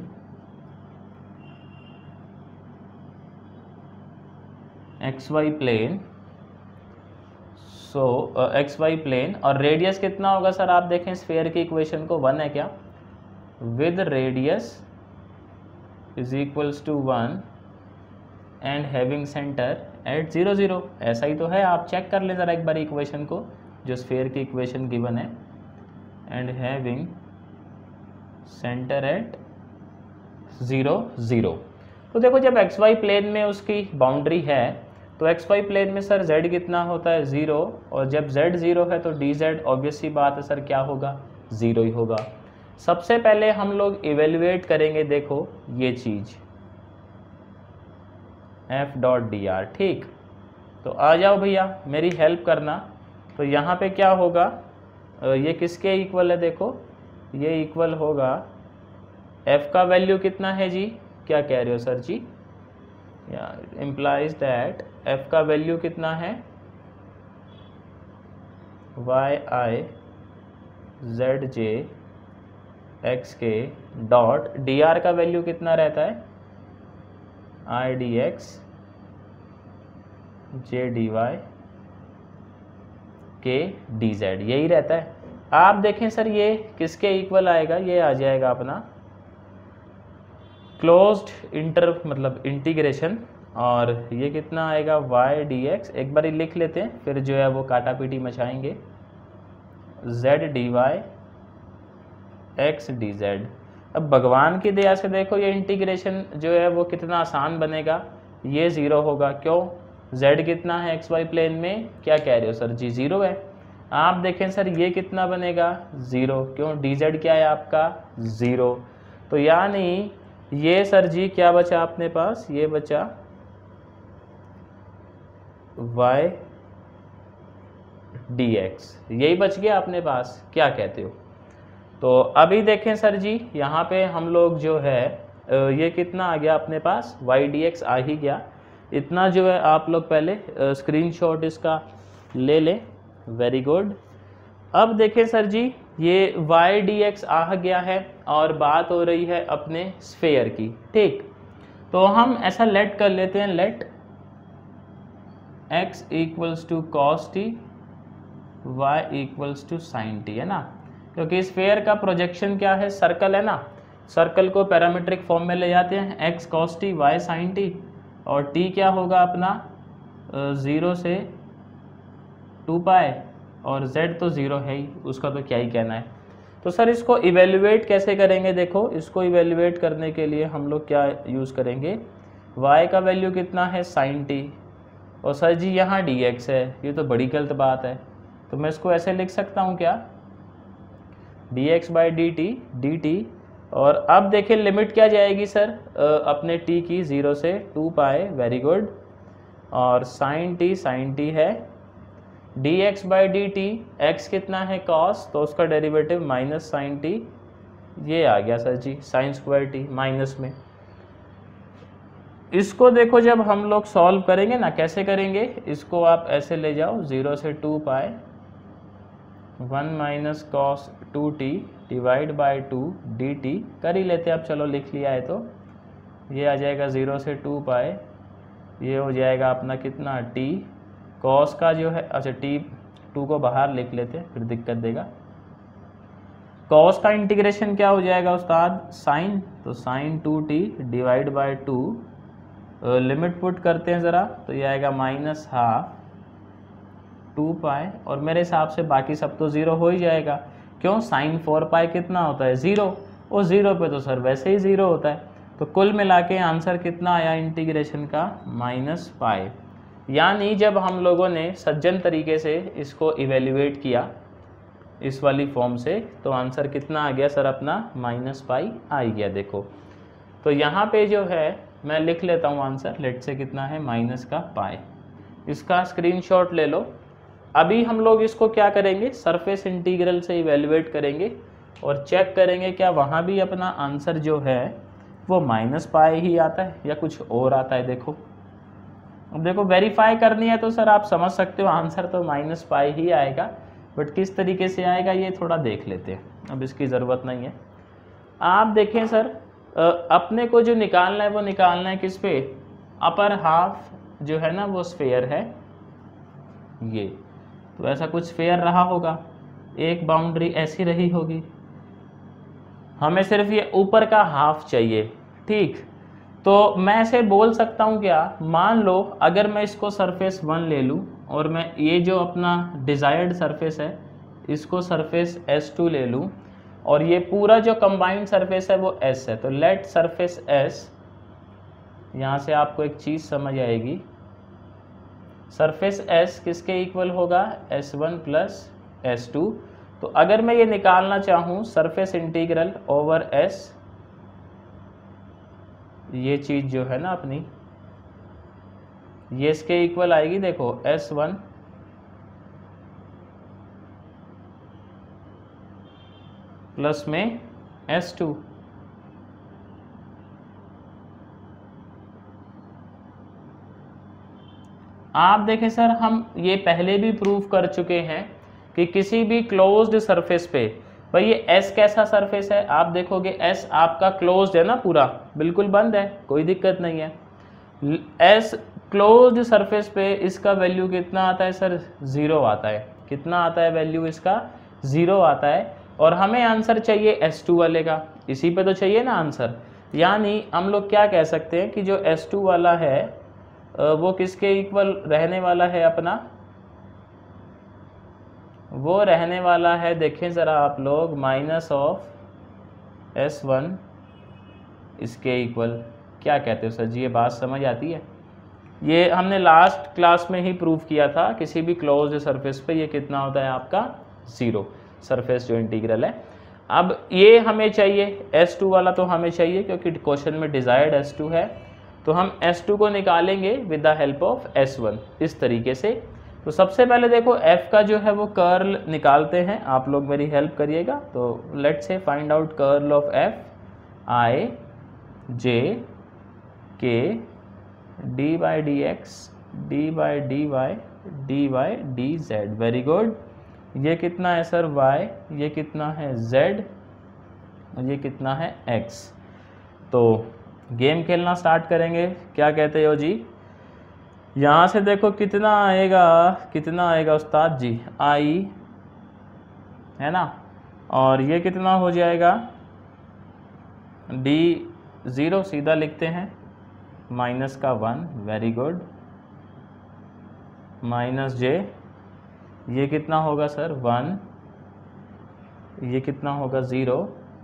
X Y plane और रेडियस कितना होगा सर, आप देखें स्फीयर की इक्वेशन को 1 है क्या, with radius is equals to 1 and having centre at 0 0, ऐसा ही तो है, आप चेक कर लें ज़रा एक बार इक्वेशन को, जो स्फीयर की इक्वेशन गिवन है, एंड हैविंग सेंटर एट 0 0। तो देखो जब एक्स वाई प्लेन में उसकी बाउंड्री है तो एक्स वाई प्लेन में सर z कितना होता है 0, और जब z 0 है तो dz ऑब्वियस सी बात है सर क्या होगा, 0 ही होगा। सबसे पहले हम लोग इवेल्युएट करेंगे, देखो ये चीज़ f.dr, ठीक। तो आ जाओ भैया मेरी हेल्प करना। तो यहाँ पे क्या होगा, ये किसके इक्वल है, देखो ये इक्वल होगा f का वैल्यू कितना है जी, क्या कह रहे हो sir ji, implies that f का वैल्यू कितना है, yi zj xk dot dr का वैल्यू कितना रहता है, i dx j dy k dz, यही रहता है। आप देखें सर ये किसके इक्वल आएगा, ये आ जाएगा अपना क्लोज्ड मतलब इंटीग्रेशन, और ये कितना आएगा y dx, एक बार ही लिख लेते हैं फिर जो है वो काटा पीटी मचाएंगे, z dy x dz। अब भगवान की दया से देखो ये इंटीग्रेशन जो है वो कितना आसान बनेगा, ये 0 होगा, क्यों, z कितना है एक्स वाई प्लेन में, क्या कह रहे हो सर जी 0 है। आप देखें सर ये कितना बनेगा 0, क्यों, dz क्या है आपका 0। तो यानी ये सर जी क्या बचा अपने पास, ये बचा y dx, यही बच गया अपने पास, क्या कहते हो। तो अभी देखें सर जी यहाँ पे हम लोग जो है ये कितना आ गया अपने पास, y dx आ ही गया, इतना जो है आप लोग पहले स्क्रीनशॉट इसका ले लें, वेरी गुड। अब देखें सर जी ये y dx आ गया है और बात हो रही है अपने स्फीयर की, ठीक। तो हम ऐसा लेट कर लेते हैं, let x equals to cos T, y equals to sine T, है ना, क्योंकि स्फीयर का प्रोजेक्शन क्या है, सर्कल है ना, सर्कल को पैरामीट्रिक फॉर्म में ले जाते हैं, x cos t y sin t, और t क्या होगा अपना 0 से 2 पाए, और z तो 0 है ही, उसका तो क्या ही कहना है। तो सर इसको इवेल्युएट कैसे करेंगे, देखो इसको इवेल्युएट करने के लिए हम लोग क्या यूज़ करेंगे, y का वैल्यू कितना है sin t, और सर जी यहाँ dx है, ये तो बड़ी गलत बात है, तो मैं इसको ऐसे लिख सकता हूँ क्या, dx बाई dt, और अब देखिए लिमिट क्या जाएगी सर अपने t की 0 से 2 पाए, वेरी गुड, और sin t है, dx बाई dt, x कितना है cos, तो उसका डेरिवेटिव माइनस sin t, ये आ गया sir ji sin square t minus में। इसको देखो जब हम लोग सॉल्व करेंगे ना, कैसे करेंगे, इसको आप ऐसे ले जाओ 0 से 2 pi 1 minus cos 2t divide by 2 dt, कर ही लेते हैं अब, चलो लिख लिया है तो ये आ जाएगा 0 से 2 पाए, ये हो जाएगा अपना कितना t, कॉस का जो है, अच्छा t 2 को बाहर लिख लेते हैं फिर दिक्कत देगा, कॉस का इंटीग्रेशन क्या हो जाएगा उस्ताद, साइन, तो sine 2t divide by 2, limit put करते हैं ज़रा, तो ये आएगा माइनस हाफ 2 पाए, और मेरे हिसाब से बाकी सब तो 0 हो ही जाएगा, क्यों, साइन 4 पाए कितना होता है 0, और 0 पे तो सर वैसे ही 0 होता है। तो कुल मिला के आंसर कितना आया इंटीग्रेशन का, माइनस पाए। यानी जब हम लोगों ने सज्जन तरीके से इसको इवेल्युएट किया इस वाली फॉर्म से, तो आंसर कितना आ गया सर अपना, माइनस पाई आ गया। देखो तो यहाँ पे जो है मैं लिख लेता हूँ आंसर, लेट से कितना है, माइनस का पाई, इसका स्क्रीनशॉट ले लो। अभी हम लोग इसको क्या करेंगे, सरफेस इंटीग्रल से इवेल्युएट करेंगे और चेक करेंगे क्या वहाँ भी अपना आंसर जो है वो माइनस पाई ही आता है या कुछ और आता है। देखो अब देखो वेरीफाई करनी है तो सर आप समझ सकते हो आंसर तो माइनस पाई ही आएगा, बट किस तरीके से आएगा ये थोड़ा देख लेते हैं, अब इसकी ज़रूरत नहीं है। आप देखें सर, अपने को जो निकालना है वो निकालना है किस पे, अपर हाफ जो है ना वो स्फेयर है ये, तो ऐसा कुछ स्फेयर रहा होगा, एक बाउंड्री ऐसी रही होगी, हमें सिर्फ ये ऊपर का हाफ चाहिए। ठीक, तो मैं ऐसे बोल सकता हूँ क्या, मान लो अगर मैं इसको सरफेस 1 ले लूँ और मैं ये जो अपना डिज़ायर्ड सरफेस है इसको सरफेस S2 ले लूँ और ये पूरा जो कंबाइंड सरफेस है वो S है, तो लेट सरफेस S, यहाँ से आपको एक चीज़ समझ आएगी, सरफेस S किसके इक्वल होगा, S1 प्लस S2। तो अगर मैं ये निकालना चाहूँ सरफेस इंटीग्रल ओवर S, ये चीज़ जो है ना अपनी, ये इसके इक्वल आएगी, देखो S1 प्लस में S2। आप देखें सर, हम ये पहले भी प्रूव कर चुके हैं कि किसी भी क्लोज्ड सरफेस पे, भाई ये S कैसा सरफेस है, आप देखोगे S आपका क्लोज्ड है ना, पूरा बिल्कुल बंद है, कोई दिक्कत नहीं है। S क्लोज्ड सरफेस पे इसका वैल्यू कितना आता है सर, 0 आता है। कितना आता है वैल्यू इसका, 0 आता है। और हमें आंसर चाहिए S2 वाले का, इसी पे तो चाहिए ना आंसर। यानी हम लोग क्या कह सकते हैं कि जो S2 वाला है वो किसके इक्वल रहने वाला है अपना, वो रहने वाला है, देखें ज़रा आप लोग, माइनस ऑफ S1 इसके इक्वल। क्या कहते हो सर जी, ये बात समझ आती है? ये हमने लास्ट क्लास में ही प्रूव किया था, किसी भी क्लोज्ड सरफेस पे ये कितना होता है आपका, 0, सरफेस जो इंटीग्रल है। अब ये हमें चाहिए, S2 वाला तो हमें चाहिए क्योंकि क्वेश्चन में डिज़ायर्ड S2 है, तो हम S2 को निकालेंगे with the help of S1 इस तरीके से। तो सबसे पहले देखो f का जो है वो कर्ल निकालते हैं, आप लोग मेरी हेल्प करिएगा। तो let's say find out curl of f, i j k d by D X D by D Y D by D Z. Very good. ये कितना है सर y, ये कितना है z, और ये कितना है x। तो गेम खेलना स्टार्ट करेंगे, क्या कहते हो जी? यहाँ से देखो कितना आएगा, कितना आएगा उस्ताद जी, i है ना, और ये कितना हो जाएगा, d0 सीधा लिखते हैं, माइनस का 1, वेरी गुड, माइनस j, ये कितना होगा सर 1, ये कितना होगा 0,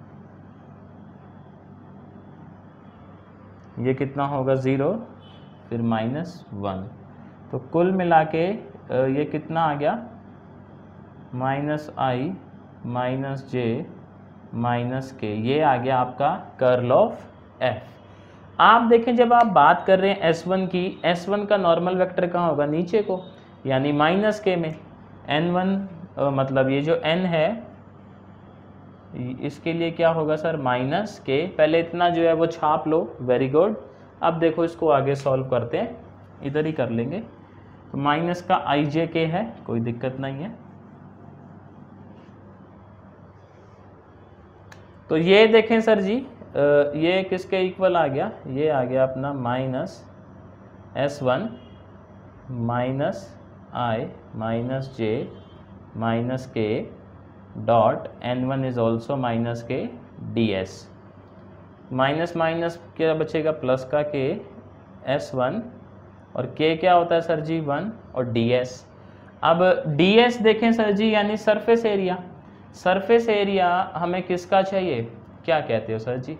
ये कितना होगा 0, फिर माइनस 1। तो कुल मिला के ये कितना आ गया, minus i minus j minus k, ये आ गया आपका कर्ल ऑफ f। आप देखें जब आप बात कर रहे हैं S1 की, S1 का नॉर्मल वेक्टर कहाँ होगा, नीचे को, यानी माइनस k में। n1 मतलब ये जो n है इसके लिए क्या होगा सर, माइनस k। पहले इतना जो है वो छाप लो, वेरी गुड। अब देखो इसको आगे सॉल्व करते हैं, इधर ही कर लेंगे। तो माइनस का i j k है, कोई दिक्कत नहीं है। तो ये देखें सर जी, ये किसके इक्वल आ गया, ये आ गया अपना minus S1 minus i minus j minus k dot n1 is also minus k ds। Minus minus क्या बचेगा, प्लस का k S1, और k क्या होता है सर जी 1, और ds। अब ds देखें सर जी, यानी सरफेस एरिया। सरफेस एरिया हमें किसका चाहिए, क्या कहते हो सर जी?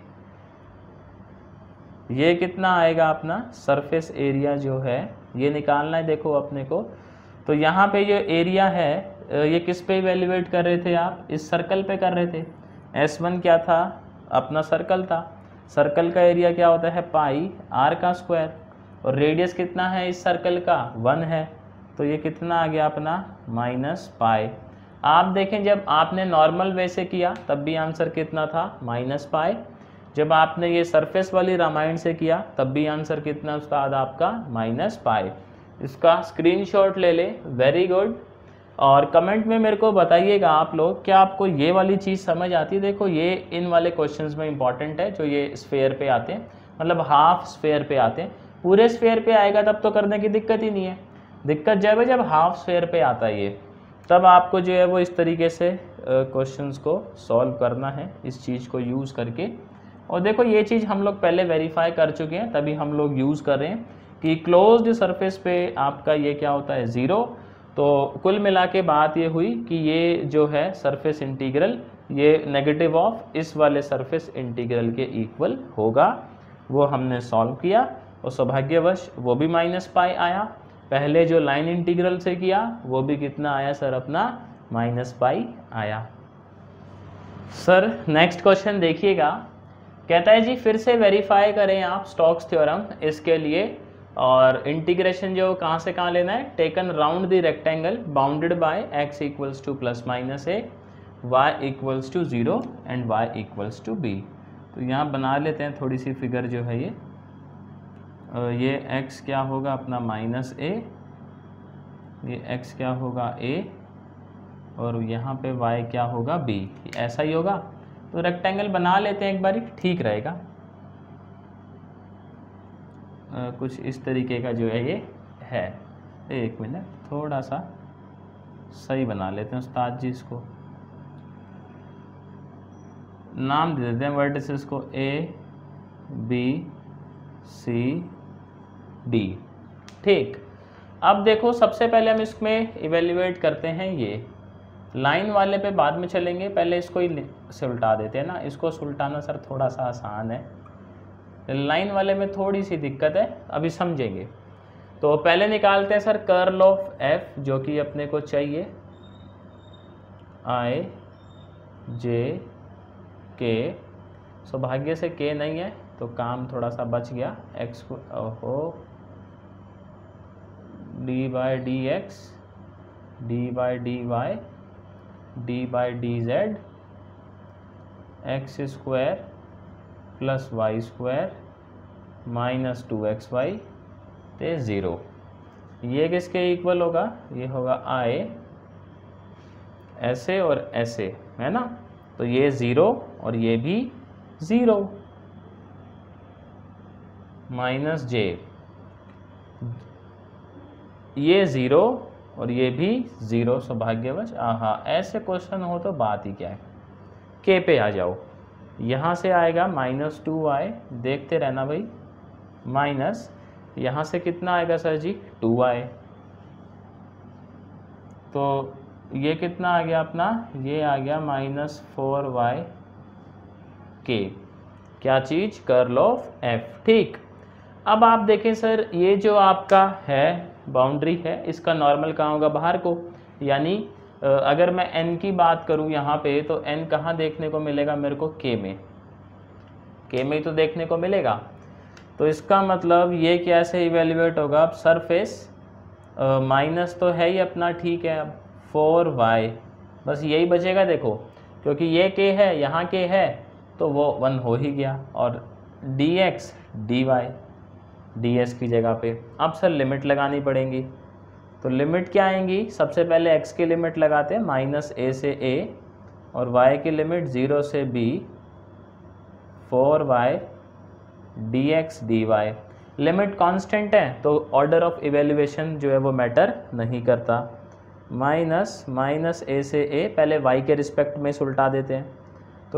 ये कितना आएगा अपना सरफेस एरिया जो है, ये निकालना है देखो अपने को। तो यहाँ पे जो एरिया है ये किस पे इवेल्युएट कर रहे थे आप, इस सर्कल पे कर रहे थे। S1 क्या था, अपना सर्कल था। सर्कल का एरिया क्या होता है, पाई r का स्क्वायर, और रेडियस कितना है इस सर्कल का, 1 है। तो ये कितना आ गया अपना, माइनस पाई। आप देखें जब आपने नॉर्मल वे से किया तब भी आंसर कितना था, माइनस पाई। जब आपने ये सरफेस वाली रामायण से किया तब भी आंसर कितना उस्ताद आपका, माइनस पाई। इसका स्क्रीनशॉट ले ले, वेरी गुड। और कमेंट में मेरे को बताइएगा आप लोग, क्या आपको ये वाली चीज़ समझ आती है। देखो ये इन वाले क्वेश्चंस में इंपॉर्टेंट है, जो ये स्फेयर पे आते हैं, मतलब हाफ स्फेयर पे आते हैं। पूरे स्फेयर पे आएगा तब तो करने की दिक्कत ही नहीं है। दिक्कत जब है जब हाफ स्फेयर पे आता है ये, तब आपको जो है वो इस तरीके से क्वेश्चंस को सॉल्व करना है इस चीज़ को यूज़ करके। और देखो ये चीज़ हम लोग पहले वेरीफाई कर चुके हैं, तभी हम लोग यूज़ कर रहे हैं कि क्लोज्ड सरफेस पे आपका ये क्या होता है, ज़ीरो। तो कुल मिला के बात ये हुई कि ये जो है सरफेस इंटीग्रल ये नेगेटिव ऑफ इस वाले सरफेस इंटीग्रल के इक्वल होगा। वो हमने सॉल्व किया और सौभाग्यवश वो भी -π आया। पहले जो लाइन इंटीग्रल से किया वो भी कितना आया सर, अपना -π आया। सर नेक्स्ट क्वेश्चन देखिएगा, कहता है जी फिर से वेरीफाई करें आप स्टोक्स थ्योरम इसके लिए। और इंटीग्रेशन जो कहाँ से कहाँ लेना है, taken round the rectangle bounded by x equals to +-a, y equals to 0 and y equals to b। तो यहाँ बना लेते हैं थोड़ी सी फिगर जो है ये x क्या होगा अपना -a, ये x क्या होगा a, और यहाँ पे y क्या होगा b, ऐसा ही होगा। तो रेक्टेंगल बना लेते हैं एक बारी, ठीक रहेगा। कुछ इस तरीके का जो है ये है। एक मिनट, थोड़ा सा सही बना लेते हैं उस्ताद जी, इसको नाम दे देते हैं वर्टिसेस को A B C D। ठीक, अब देखो सबसे पहले हम इसमें इवेल्युएट करते हैं ये लाइन वाले पे, बाद में चलेंगे, पहले इसको ही से उल्टा देते हैं ना। इसको सुलटाना सर थोड़ा सा आसान है, लाइन वाले में थोड़ी सी दिक्कत है, अभी समझेंगे। तो पहले निकालते हैं सर कर्ल ऑफ f, जो कि अपने को चाहिए I J K। सौभाग्य से K नहीं है तो काम थोड़ा सा बच गया। x को ओहो d/dx d/dy d/dz x² plus y² minus 2xy ते 0। ये किसके इक्वल होगा, ये होगा I ऐसे और ऐसे, है ना। तो ये 0 और ये भी 0, माइनस j, ये 0 और ये भी 0। सौभाग्यवश आहा, ऐसे क्वेश्चन हो तो बात ही क्या है। k पे आ जाओ, यहाँ से आएगा -2y, देखते रहना भाई, माइनस यहाँ से कितना आएगा सर जी 2y। तो ये कितना आ गया अपना, ये आ गया -4y k, क्या चीज़, कर्ल ऑफ f। ठीक, अब आप देखें सर ये जो आपका है बाउंड्री है, इसका नॉर्मल कहाँ होगा, बाहर को। यानी अगर मैं n की बात करूँ यहाँ पे, तो n कहाँ देखने को मिलेगा मेरे को, k में, k में ही तो देखने को मिलेगा। तो इसका मतलब ये कैसे इवेल्युएट होगा, अब सरफेस माइनस तो है ही अपना, ठीक है, अब 4y बस यही बचेगा। देखो क्योंकि ये k है, यहाँ k है, तो वो 1 हो ही गया, और dx dy ds की जगह पे। अब सर लिमिट लगानी पड़ेंगी, तो लिमिट क्या आएंगी, सबसे पहले x की लिमिट लगाते हैं -a से a, और y की लिमिट 0 से b, 4y dx dy। Limit constant है तो ऑर्डर ऑफ इवेल्युएशन जो है वो मैटर नहीं करता। माइनस a से a, पहले y के रिस्पेक्ट में उल्टा देते हैं, तो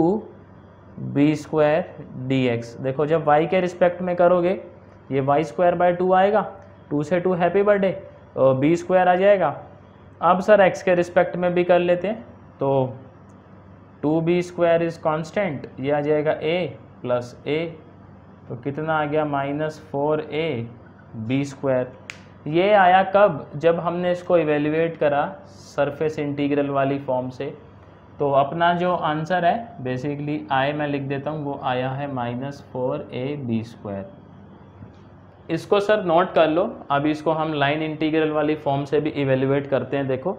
2b² dx। देखो जब y के रिस्पेक्ट में करोगे ये y²/2 आएगा, 2 से 2 हैप्पी बर्थडे, b² आ जाएगा। अब सर x के रिस्पेक्ट में भी कर लेते हैं, तो 2b² इज कांस्टेंट, ये आ जाएगा a प्लस a, तो कितना आ गया -4a b²। ये आया कब, जब हमने इसको इवेल्युएट करा सरफेस इंटीग्रल वाली फॉर्म से। तो अपना जो आंसर है बेसिकली I मैं लिख देता हूँ, वो आया है -4a b²। इसको सर नोट कर लो, अभी इसको हम लाइन इंटीग्रल वाली फॉर्म से भी इवेल्युएट करते हैं। देखो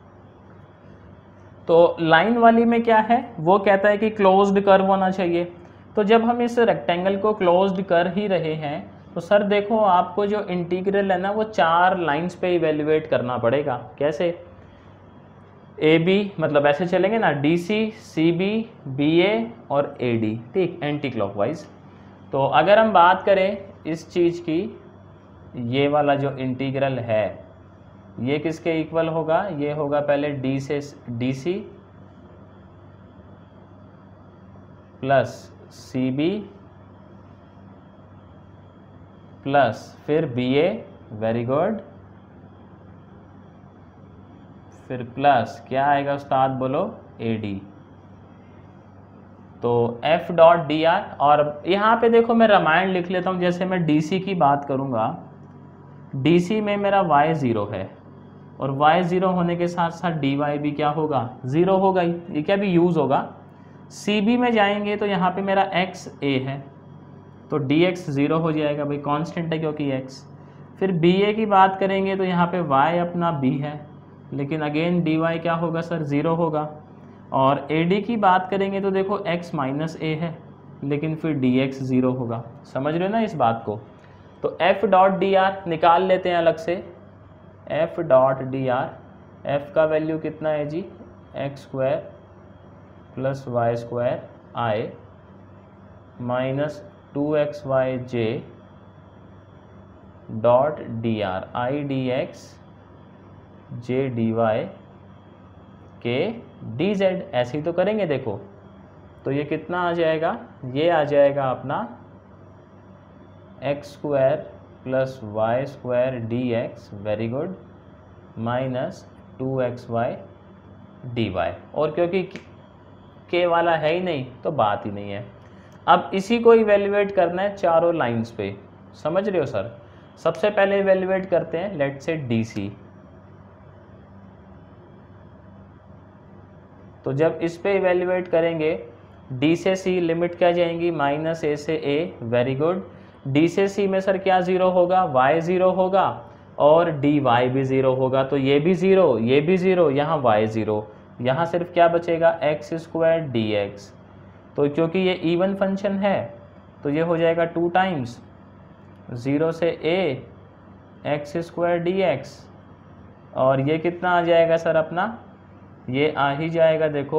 तो लाइन वाली में क्या है, वो कहता है कि क्लोज्ड कर्व होना चाहिए। तो जब हम इस रेक्टेंगल को क्लोज्ड कर ही रहे हैं, तो सर देखो आपको जो इंटीग्रल है ना, वो 4 लाइंस पे इवेल्युएट करना पड़ेगा। कैसे, ए बी, मतलब ऐसे चलेंगे ना, D C, C B, B A और ए डी, ठीक, एंटी क्लॉकवाइज। तो अगर हम बात करें इस चीज़ की, ये वाला जो इंटीग्रल है ये किसके इक्वल होगा, ये होगा पहले डी से D C plus C B plus फिर बी ए, वेरी गुड, फिर प्लस क्या आएगा उस्ताद बोलो, ए डी। तो एफ डॉट डी आर, और यहाँ पे देखो मैं रामायण लिख लेता हूँ, जैसे मैं डी सी की बात करूँगा, डी सी में मेरा y 0 है और y 0 होने के साथ साथ dy भी क्या होगा, 0 होगा ही, ये क्या भी यूज़ होगा। सी बी में जाएंगे तो यहाँ पे मेरा x a है तो dx 0 हो जाएगा, भाई कांस्टेंट है क्योंकि x। फिर बी ए की बात करेंगे तो यहाँ पे y अपना b है, लेकिन अगेन dy क्या होगा सर, 0 होगा। और ए डी की बात करेंगे तो देखो x माइनस ए है, लेकिन फिर dx 0 होगा। समझ रहे हो ना इस बात को। तो एफ डॉट डी आर निकाल लेते हैं अलग से, F dot D R, F का वैल्यू कितना है जी, X square plus Y square I minus 2xyj dot D R, I D X J D Y K D Z, ऐसे ही तो करेंगे देखो। तो ये कितना आ जाएगा, ये आ जाएगा अपना X square plus Y square D X, very good, minus 2xy D Y. और क्योंकि के वाला है ही नहीं तो बात ही नहीं है। अब इसी को इवेल्युएट करना है चारों लाइंस पे, समझ रहे हो सर। सबसे पहले इवेल्युएट करते हैं, लेट से डी सी। तो जब इस पे इवेल्युएट करेंगे, डी से सी लिमिट क्या जाएंगी, माइनस ए से ए, वेरी गुड। डी से सी में सर क्या 0 होगा, y 0 होगा और डी वाई भी 0 होगा, तो ये भी 0, ये भी 0, यहाँ y 0, यहाँ सिर्फ क्या बचेगा, एक्स स्क्वायर डी एक्स। तो क्योंकि ये इवन फंक्शन है तो ये हो जाएगा 2 टाइम्स 0 से a X square D X, और ये कितना आ जाएगा सर अपना, ये आ ही जाएगा देखो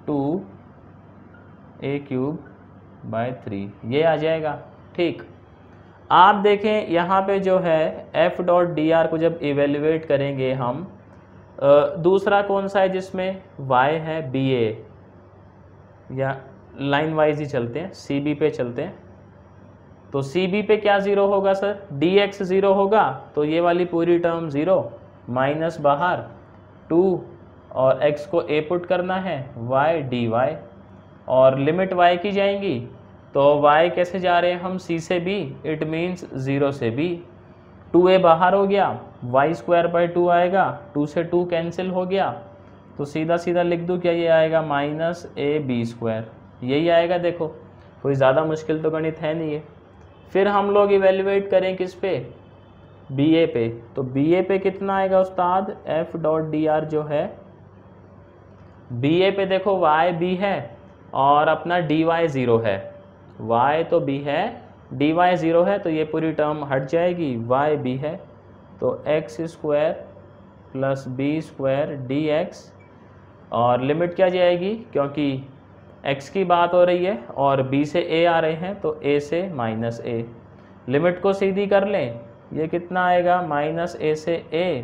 2a क्यूब बाय 3, ये आ जाएगा, ठीक। आप देखें यहाँ पे जो है f डॉट डी आर को जब इवेल्युएट करेंगे हम, दूसरा कौन सा है जिसमें y है, बी ए, या लाइन वाइज ही चलते हैं, सी बी पे चलते हैं। तो सी बी पे क्या 0 होगा सर, डी एक्स 0 होगा, तो ये वाली पूरी टर्म 0, माइनस बाहर 2 और x को a पुट करना है, y डी वाई, और लिमिट y की जाएंगी तो y कैसे जा रहे हैं हम, c से b, इट मीन्स 0 से b, 2a बाहर हो गया, y स्क्वायर बाई 2 आएगा, 2 से 2 कैंसिल हो गया, तो सीधा सीधा लिख दूँ क्या, ये आएगा माइनस ए बी स्क्वायर, यही आएगा। देखो कोई ज़्यादा मुश्किल तो गणित है नहीं है। फिर हम लोग इवेल्युएट करें किस पे, बी ए पे। तो बी ए पे कितना आएगा उस्ताद, एफ डॉट डी आर जो है बी ए पे, देखो y b है और अपना डी वाई 0 है, y तो b है, डी वाई 0 है, तो ये पूरी टर्म हट जाएगी, y b है, तो X square plus B square D X, और लिमिट क्या जाएगी, क्योंकि x की बात हो रही है और b से a आ रहे हैं तो a से माइनस a, लिमिट को सीधी कर लें, ये कितना आएगा, माइनस a से a,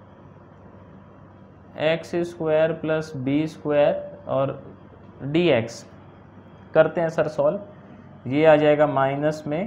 X square plus B square और डी एक्स करते हैं सर सॉल्व, ये आ जाएगा माइनस में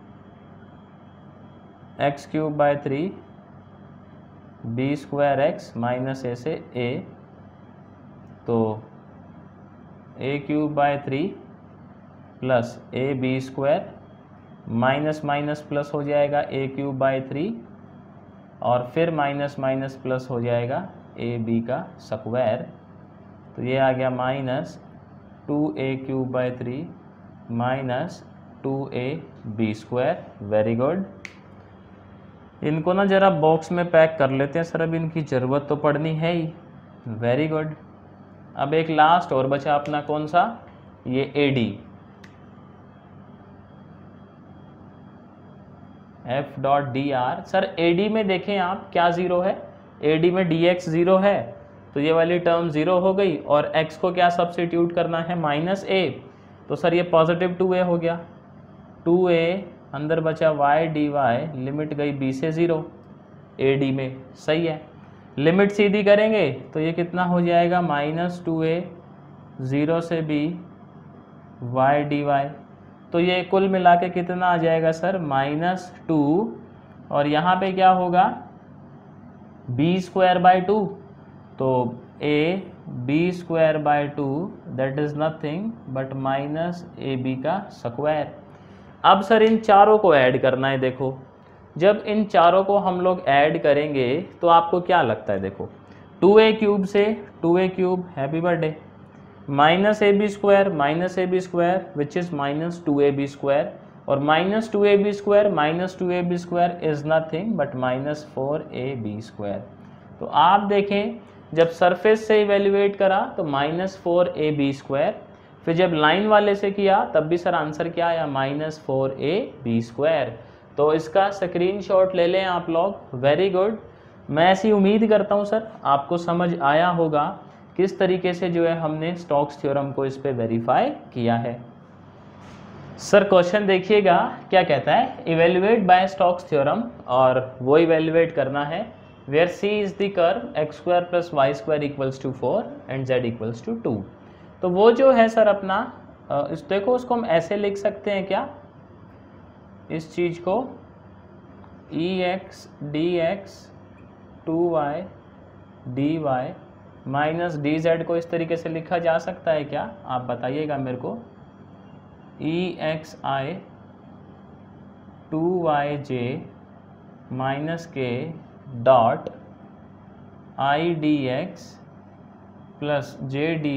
X cube by 3 B square X minus A से a, तो a cube by 3 plus A B square, minus minus plus हो जाएगा a क्यूब बाय 3, और फिर माइनस माइनस प्लस हो जाएगा ए बी का स्क्वायर, तो ये आ गया minus 2a cube by 3 minus 2a B square, very good. इनको ना ज़रा बॉक्स में पैक कर लेते हैं सर, अब इनकी ज़रूरत तो पड़नी है ही, वेरी गुड। अब एक लास्ट और बचा अपना कौन सा, ये A D, F dot D R. Sir A D में देखें आप क्या 0 है, ए डी में डी एक्स 0 है, तो तो ये वाली टर्म 0 हो गई और x को क्या सब्स्टिट्यूट करना है, -a, तो सर ये पॉजिटिव 2a हो गया, 2a अंदर बचा y dy, लिमिट गई b से 0 ad में, सही है। लिमिट सीधी करेंगे तो ये कितना हो जाएगा, -2a 0 से b y dy, तो ये कुल मिला के कितना आ जाएगा सर, -2, और यहाँ पे क्या होगा, b²/2, तो a b²/2 that is nothing but -ab का स्क्वायर। अब सर इन चारों को ऐड करना है। देखो जब इन चारों को हम लोग ऐड करेंगे तो आपको क्या लगता है, देखो 2a³ से 2a³ happy birthday, -ab² which is -2ab², और -2ab² is nothing but -4ab²। तो आप देखें जब सरफेस से इवेल्युएट करा तो -4ab², फिर जब लाइन वाले से किया तब भी सर आंसर क्या आया, -4ab²। तो इसका स्क्रीनशॉट ले लें आप लोग, वेरी गुड। मैं ऐसी उम्मीद करता हूँ सर आपको समझ आया होगा किस तरीके से जो है हमने स्टोक्स थ्योरम को इस पे वेरीफाई किया है। सर क्वेश्चन देखिएगा क्या कहता है, इवेल्युएट बाय स्टोक्स थ्योरम, और वो इवेल्युएट करना है where C is the curve x² + y² = 4 and z = 2। तो वो जो है सर अपना इस देखो उसको हम ऐसे लिख सकते हैं क्या, इस चीज़ को ex dx 2y dy -dz को इस तरीके से लिखा जा सकता है क्या, आप बताइएगा मेरे को। exi 2yj -k dot i dx + j dy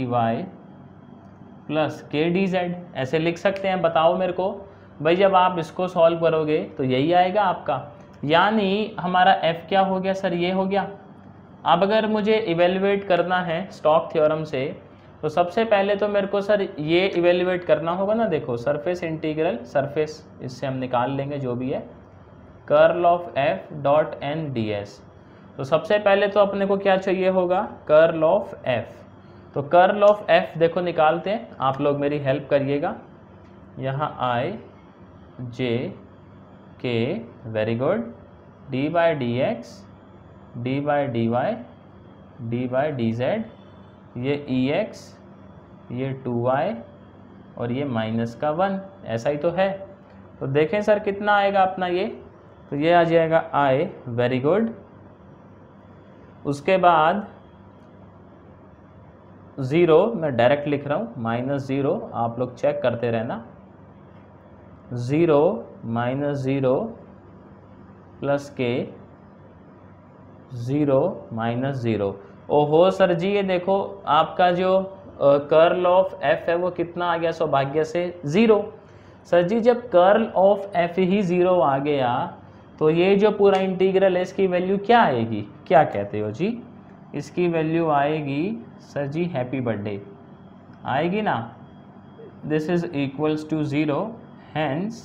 + k dz, ऐसे लिख सकते हैं। बताओ मेरे को भाई, जब आप इसको सॉल्व करोगे तो यही आएगा आपका, यानी हमारा f क्या हो गया सर, ये हो गया। अब अगर मुझे इवेल्युएट करना है स्टोक थ्योरम से तो सबसे पहले तो मेरे को सर ये इवेल्युएट करना होगा ना, देखो सरफेस इंटीग्रल, सरफेस इससे हम निकाल लेंगे जो भी है, curl of f dot n ds। तो सबसे पहले तो अपने को क्या चाहिए होगा, कर्ल ऑफ f। तो कर्ल ऑफ f देखो निकालते हैं, आप लोग मेरी हेल्प करिएगा। यहाँ i j k, very good, d/dx d/dy d/dz, ये ex, ये 2y और ये -1, ऐसा ही तो है। तो देखें सर कितना आएगा अपना ये, तो ये आ जाएगा i, वेरी गुड। उसके बाद 0 मैं डायरेक्ट लिख रहा हूँ, -0 आप लोग चेक करते रहना, 0 -0 + k 0 -0। ओहो सर जी, ये देखो आपका जो कर्ल ऑफ f है वो कितना आ गया, सौभाग्य से 0। सर जी जब कर्ल ऑफ f ही 0 आ गया तो ये जो पूरा इंटीग्रल है इसकी वैल्यू क्या आएगी, क्या कहते हो जी, इसकी वैल्यू आएगी सर जी हैप्पी बर्थडे आएगी ना, this is equals to 0, hence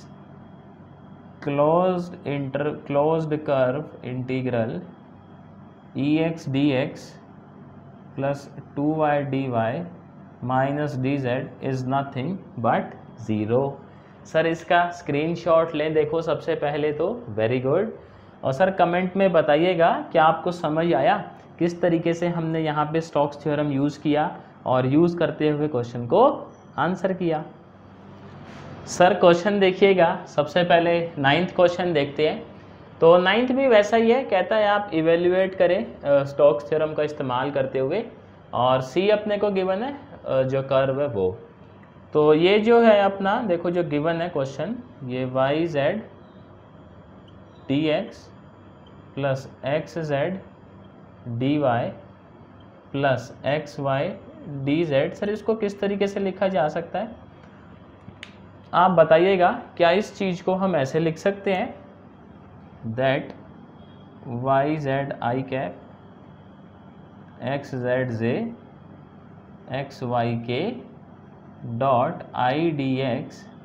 closed curve integral ex dx + 2y dy -dz is nothing but 0। Sir इसका स्क्रीनशॉट लें, देखो सबसे पहले तो, वेरी गुड। और सर कमेंट में बताइएगा क्या आपको समझ आया किस तरीके से हमने यहाँ पे स्टोक्स थ्योरम यूज़ किया और यूज़ करते हुए क्वेश्चन को आंसर किया। सर क्वेश्चन देखिएगा, सबसे पहले 9th क्वेश्चन देखते हैं। तो 9th भी वैसा ही है, कहता है आप इवेल्युएट करें स्टोक्स थ्योरम का इस्तेमाल करते हुए, और सी अपने को गिवन है जो कर्व है वो। तो ये जो है अपना देखो जो गिवन है क्वेश्चन, ये yz dx + xz dy + xy dz, sir इसको किस तरीके से लिखा जा सकता है, आप बताइएगा। क्या इस चीज़ को हम ऐसे लिख सकते हैं, that yz i cap xz xy k dot i dx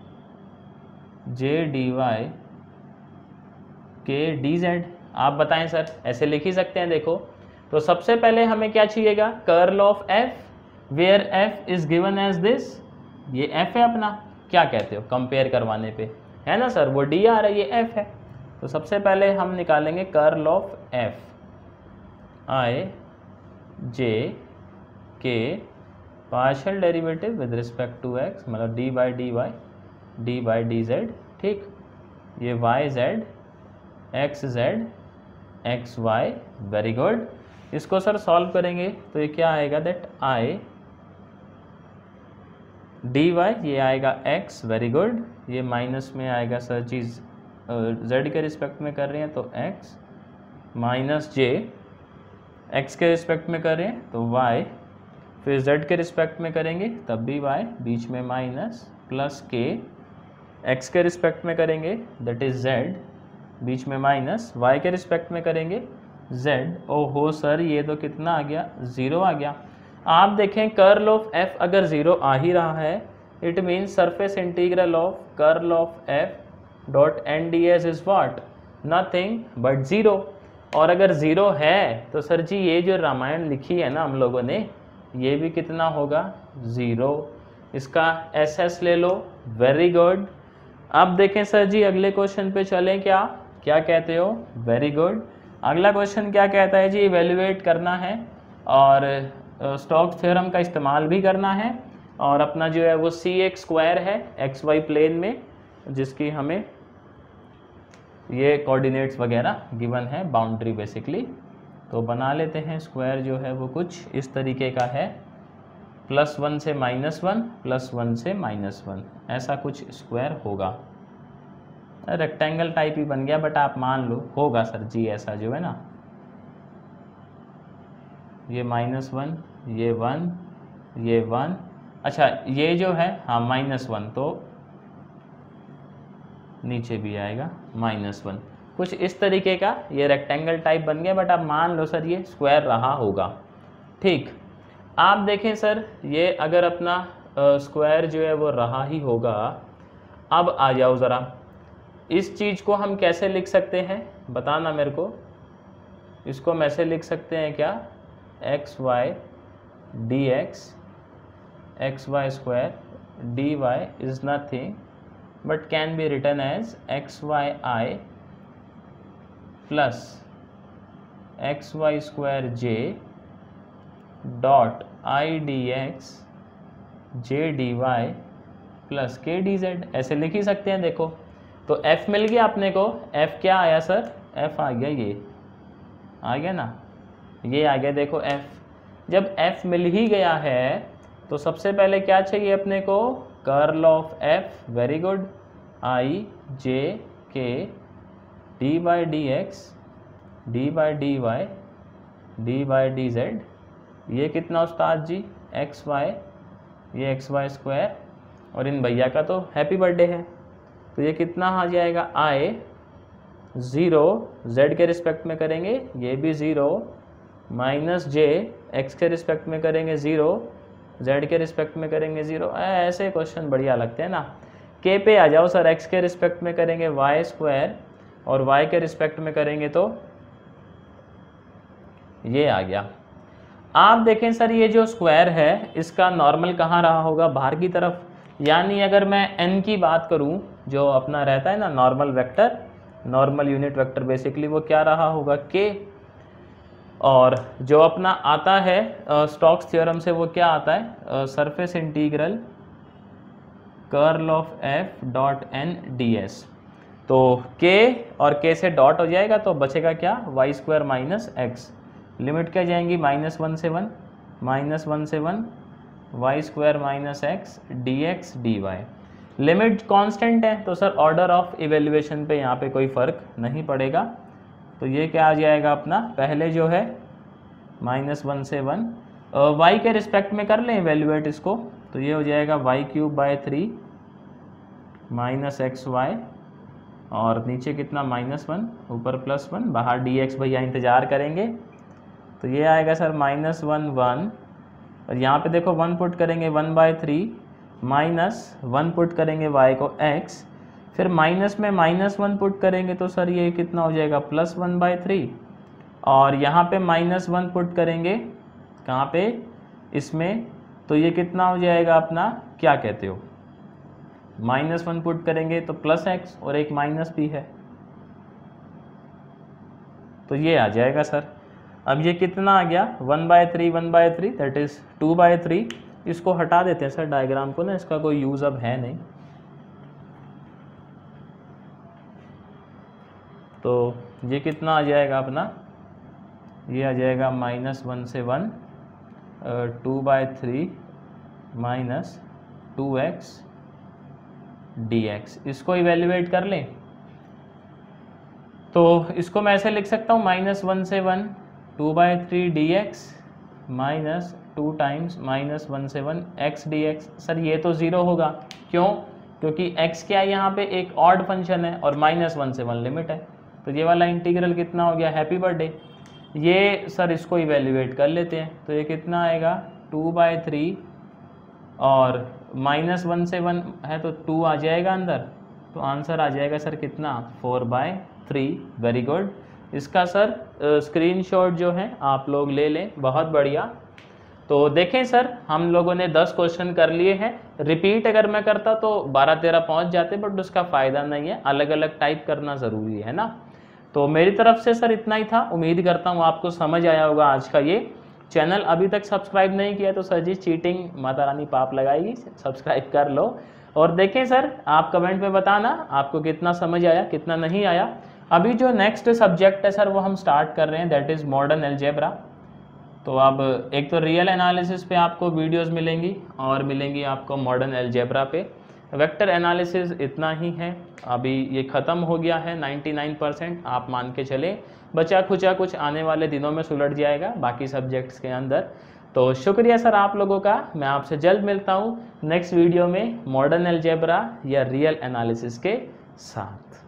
j dy k dz, आप बताएं सर, ऐसे लिख ही सकते हैं। देखो तो सबसे पहले हमें क्या चाहिएगा, curl of F, where F is given as this, ये एफ है अपना, क्या कहते हो कंपेयर करवाने पे, है ना सर, वो डी आ रहा है, ये एफ है। तो सबसे पहले हम निकालेंगे curl of F, I J K partial derivative with respect to X, मतलब डी बाई डी जेड, ठीक, ये Y Z, X Z, X Y, very good. इसको सर सॉल्व करेंगे तो ये क्या आएगा, दैट आई डी वाई, ये आएगा एक्स, वेरी गुड, ये माइनस में आएगा सर चीज़ जेड के रिस्पेक्ट में कर रहे हैं तो एक्स, माइनस जे एक्स के रिस्पेक्ट में कर रहे हैं तो वाई, फिर z के रिस्पेक्ट में करेंगे तब भी y, बीच में माइनस, प्लस के x के रिस्पेक्ट में करेंगे दैट इज z, बीच में माइनस, y के रिस्पेक्ट में करेंगे z। ओहो सर ये तो कितना आ गया, 0 आ गया। आप देखें कर्ल ऑफ f अगर 0 आ ही रहा है, it means surface integral of curl of f dot N D S is what, nothing but 0। और अगर 0 है तो सर जी ये जो रामायण लिखी है ना हम लोगों ने, ये भी कितना होगा, 0। इसका एस एस ले लो, वेरी गुड। अब देखें सर जी अगले क्वेश्चन पे चलें, क्या क्या कहते हो, वेरी गुड। अगला क्वेश्चन क्या कहता है जी, इवेल्युएट करना है और स्टोक्स थ्योरम का इस्तेमाल भी करना है, और अपना जो है वो सी एक्स स्क्वायर है एक्स वाई प्लेन में, जिसकी हमें ये कोऑर्डिनेट्स वगैरह गिवन है, बाउंड्री बेसिकली। तो बना लेते हैं, स्क्वायर जो है वो कुछ इस तरीके का है, +1 से -1, +1 से -1, ऐसा कुछ स्क्वायर होगा, रेक्टेंगल टाइप ही बन गया, बट आप मान लो होगा सर जी ऐसा जो है ना, ये -1, ये 1, ये 1, अच्छा ये जो है हाँ -1, तो नीचे भी आएगा -1, कुछ इस तरीके का ये रेक्टेंगल टाइप बन गया, बट आप मान लो सर ये स्क्वायर रहा होगा, ठीक। आप देखें सर ये अगर अपना स्क्वायर जो है वो रहा ही होगा, अब आ जाओ ज़रा, इस चीज़ को हम कैसे लिख सकते हैं बताना मेरे को। इसको हम ऐसे लिख सकते हैं क्या, X Y D X Y square D Y is nothing but can be written as X Y I plus X Y square J dot I D X J D Y plus K D Z, ऐसे लिख ही सकते हैं। देखो तो f मिल गया अपने को, f क्या आया सर, f आ गया, ये आ गया ना, ये आ गया, देखो f। जब f मिल ही गया है तो सबसे पहले क्या चाहिए अपने को, curl of f, very good, I J K D by D X D by D Y D by D Z, ये कितना उस्ताद जी, एक्स वाई, ये एक्स वाई स्क्वायर, और इन भैया का तो हैप्पी बर्थडे है, तो ये कितना आ जाएगा, आई 0 z के रिस्पेक्ट में करेंगे, ये भी 0, माइनस जे एक्स के रिस्पेक्ट में करेंगे 0, z के रिस्पेक्ट में करेंगे 0। ऐसे क्वेश्चन बढ़िया लगते हैं ना। k पे आ जाओ सर, x के रिस्पेक्ट में करेंगे वाई स्क्वायर और y के रिस्पेक्ट में करेंगे तो ये आ गया। आप देखें सर ये जो स्क्वायर है इसका नॉर्मल कहाँ रहा होगा, बाहर की तरफ, यानी अगर मैं n की बात करूँ जो अपना रहता है ना normal vector, normal unit vector basically, वो क्या रहा होगा, k, और जो अपना आता है स्टोक्स थ्योरम से वो क्या आता है, surface integral curl of f dot n ds। तो k और k से डॉट हो जाएगा तो बचेगा क्या, Y square minus X, limit क्या जाएंगी, -1 से 1, -1 से 1, Y square minus X D X D Y. Limit constant है तो सर ऑर्डर ऑफ इवेल्युएशन पे यहाँ पे कोई फ़र्क नहीं पड़ेगा, तो ये क्या आ जाएगा अपना, पहले जो है -1 से 1, वाई के रिस्पेक्ट में कर लें इवेल्युएट इसको, तो ये हो जाएगा y³ / 3 माइनस एक्स वाई, और नीचे कितना -1, ऊपर +1, बाहर dx भैया इंतज़ार करेंगे, तो ये आएगा सर -1 1, और यहाँ पे देखो 1 पुट करेंगे 1/3 -1 पुट करेंगे y को x, फिर माइनस में -1 पुट करेंगे तो सर ये कितना हो जाएगा +1/3, और यहाँ पे -1 पुट करेंगे कहाँ पे, इसमें, तो ये कितना हो जाएगा अपना, क्या कहते हो, -1 पुट करेंगे तो +x और एक माइनस भी है, तो ये आ जाएगा सर। अब ये कितना आ गया, 1/3 दैट इज़ 2/3। इसको हटा देते हैं सर डायग्राम को ना, इसका कोई यूज़ अब है नहीं। तो ये कितना आ जाएगा अपना, ये आ जाएगा -1 से 1 2/3 माइनस 2x dx। इसको इवेल्युएट कर लें तो इसको मैं ऐसे लिख सकता हूँ, -1 से 1 2/3 dx माइनस 2 टाइम्स -1 से 1 x dx। सर ये तो 0 होगा, क्यों, क्योंकि x क्या है यहाँ पे, एक ऑड फंक्शन है और -1 से 1 लिमिट है, तो ये वाला इंटीग्रल कितना हो गया, हैप्पी बर्थडे। ये सर इसको इवेल्युएट कर लेते हैं, तो ये कितना आएगा 2/3 और -1 से 1 है तो 2 आ जाएगा अंदर, तो आंसर आ जाएगा सर कितना, 4/3। Very good. इसका सर स्क्रीनशॉट जो है आप लोग ले लें, बहुत बढ़िया। तो देखें सर, हम लोगों ने 10 क्वेश्चन कर लिए हैं। रिपीट अगर मैं करता तो 12-13 पहुंच जाते, बट उसका फ़ायदा नहीं है, अलग अलग टाइप करना ज़रूरी है ना। तो मेरी तरफ से सर इतना ही था, उम्मीद करता हूँ आपको समझ आया होगा आज का ये। चैनल अभी तक सब्सक्राइब नहीं किया तो सर जी चीटिंग, माता रानी पाप लगाएगी, सब्सक्राइब कर लो। और देखें सर, आप कमेंट में बताना आपको कितना समझ आया, कितना नहीं आया। अभी जो नेक्स्ट सब्जेक्ट है सर वो हम स्टार्ट कर रहे हैं, दैट इज़ मॉडर्न अलजेब्रा। तो अब एक तो रियल एनालिसिस पे आपको वीडियोस मिलेंगी और मिलेंगी आपको मॉडर्न अलजेब्रा पे। वेक्टर एनालिसिस इतना ही है, अभी ये ख़त्म हो गया है 99%, आप मान के चले, बचा खुचा कुछ आने वाले दिनों में सुलझ जाएगा बाकी सब्जेक्ट्स के अंदर। तो शुक्रिया सर आप लोगों का, मैं आपसे जल्द मिलता हूँ नेक्स्ट वीडियो में मॉडर्न अलजेब्रा या रियल एनालिसिस के साथ।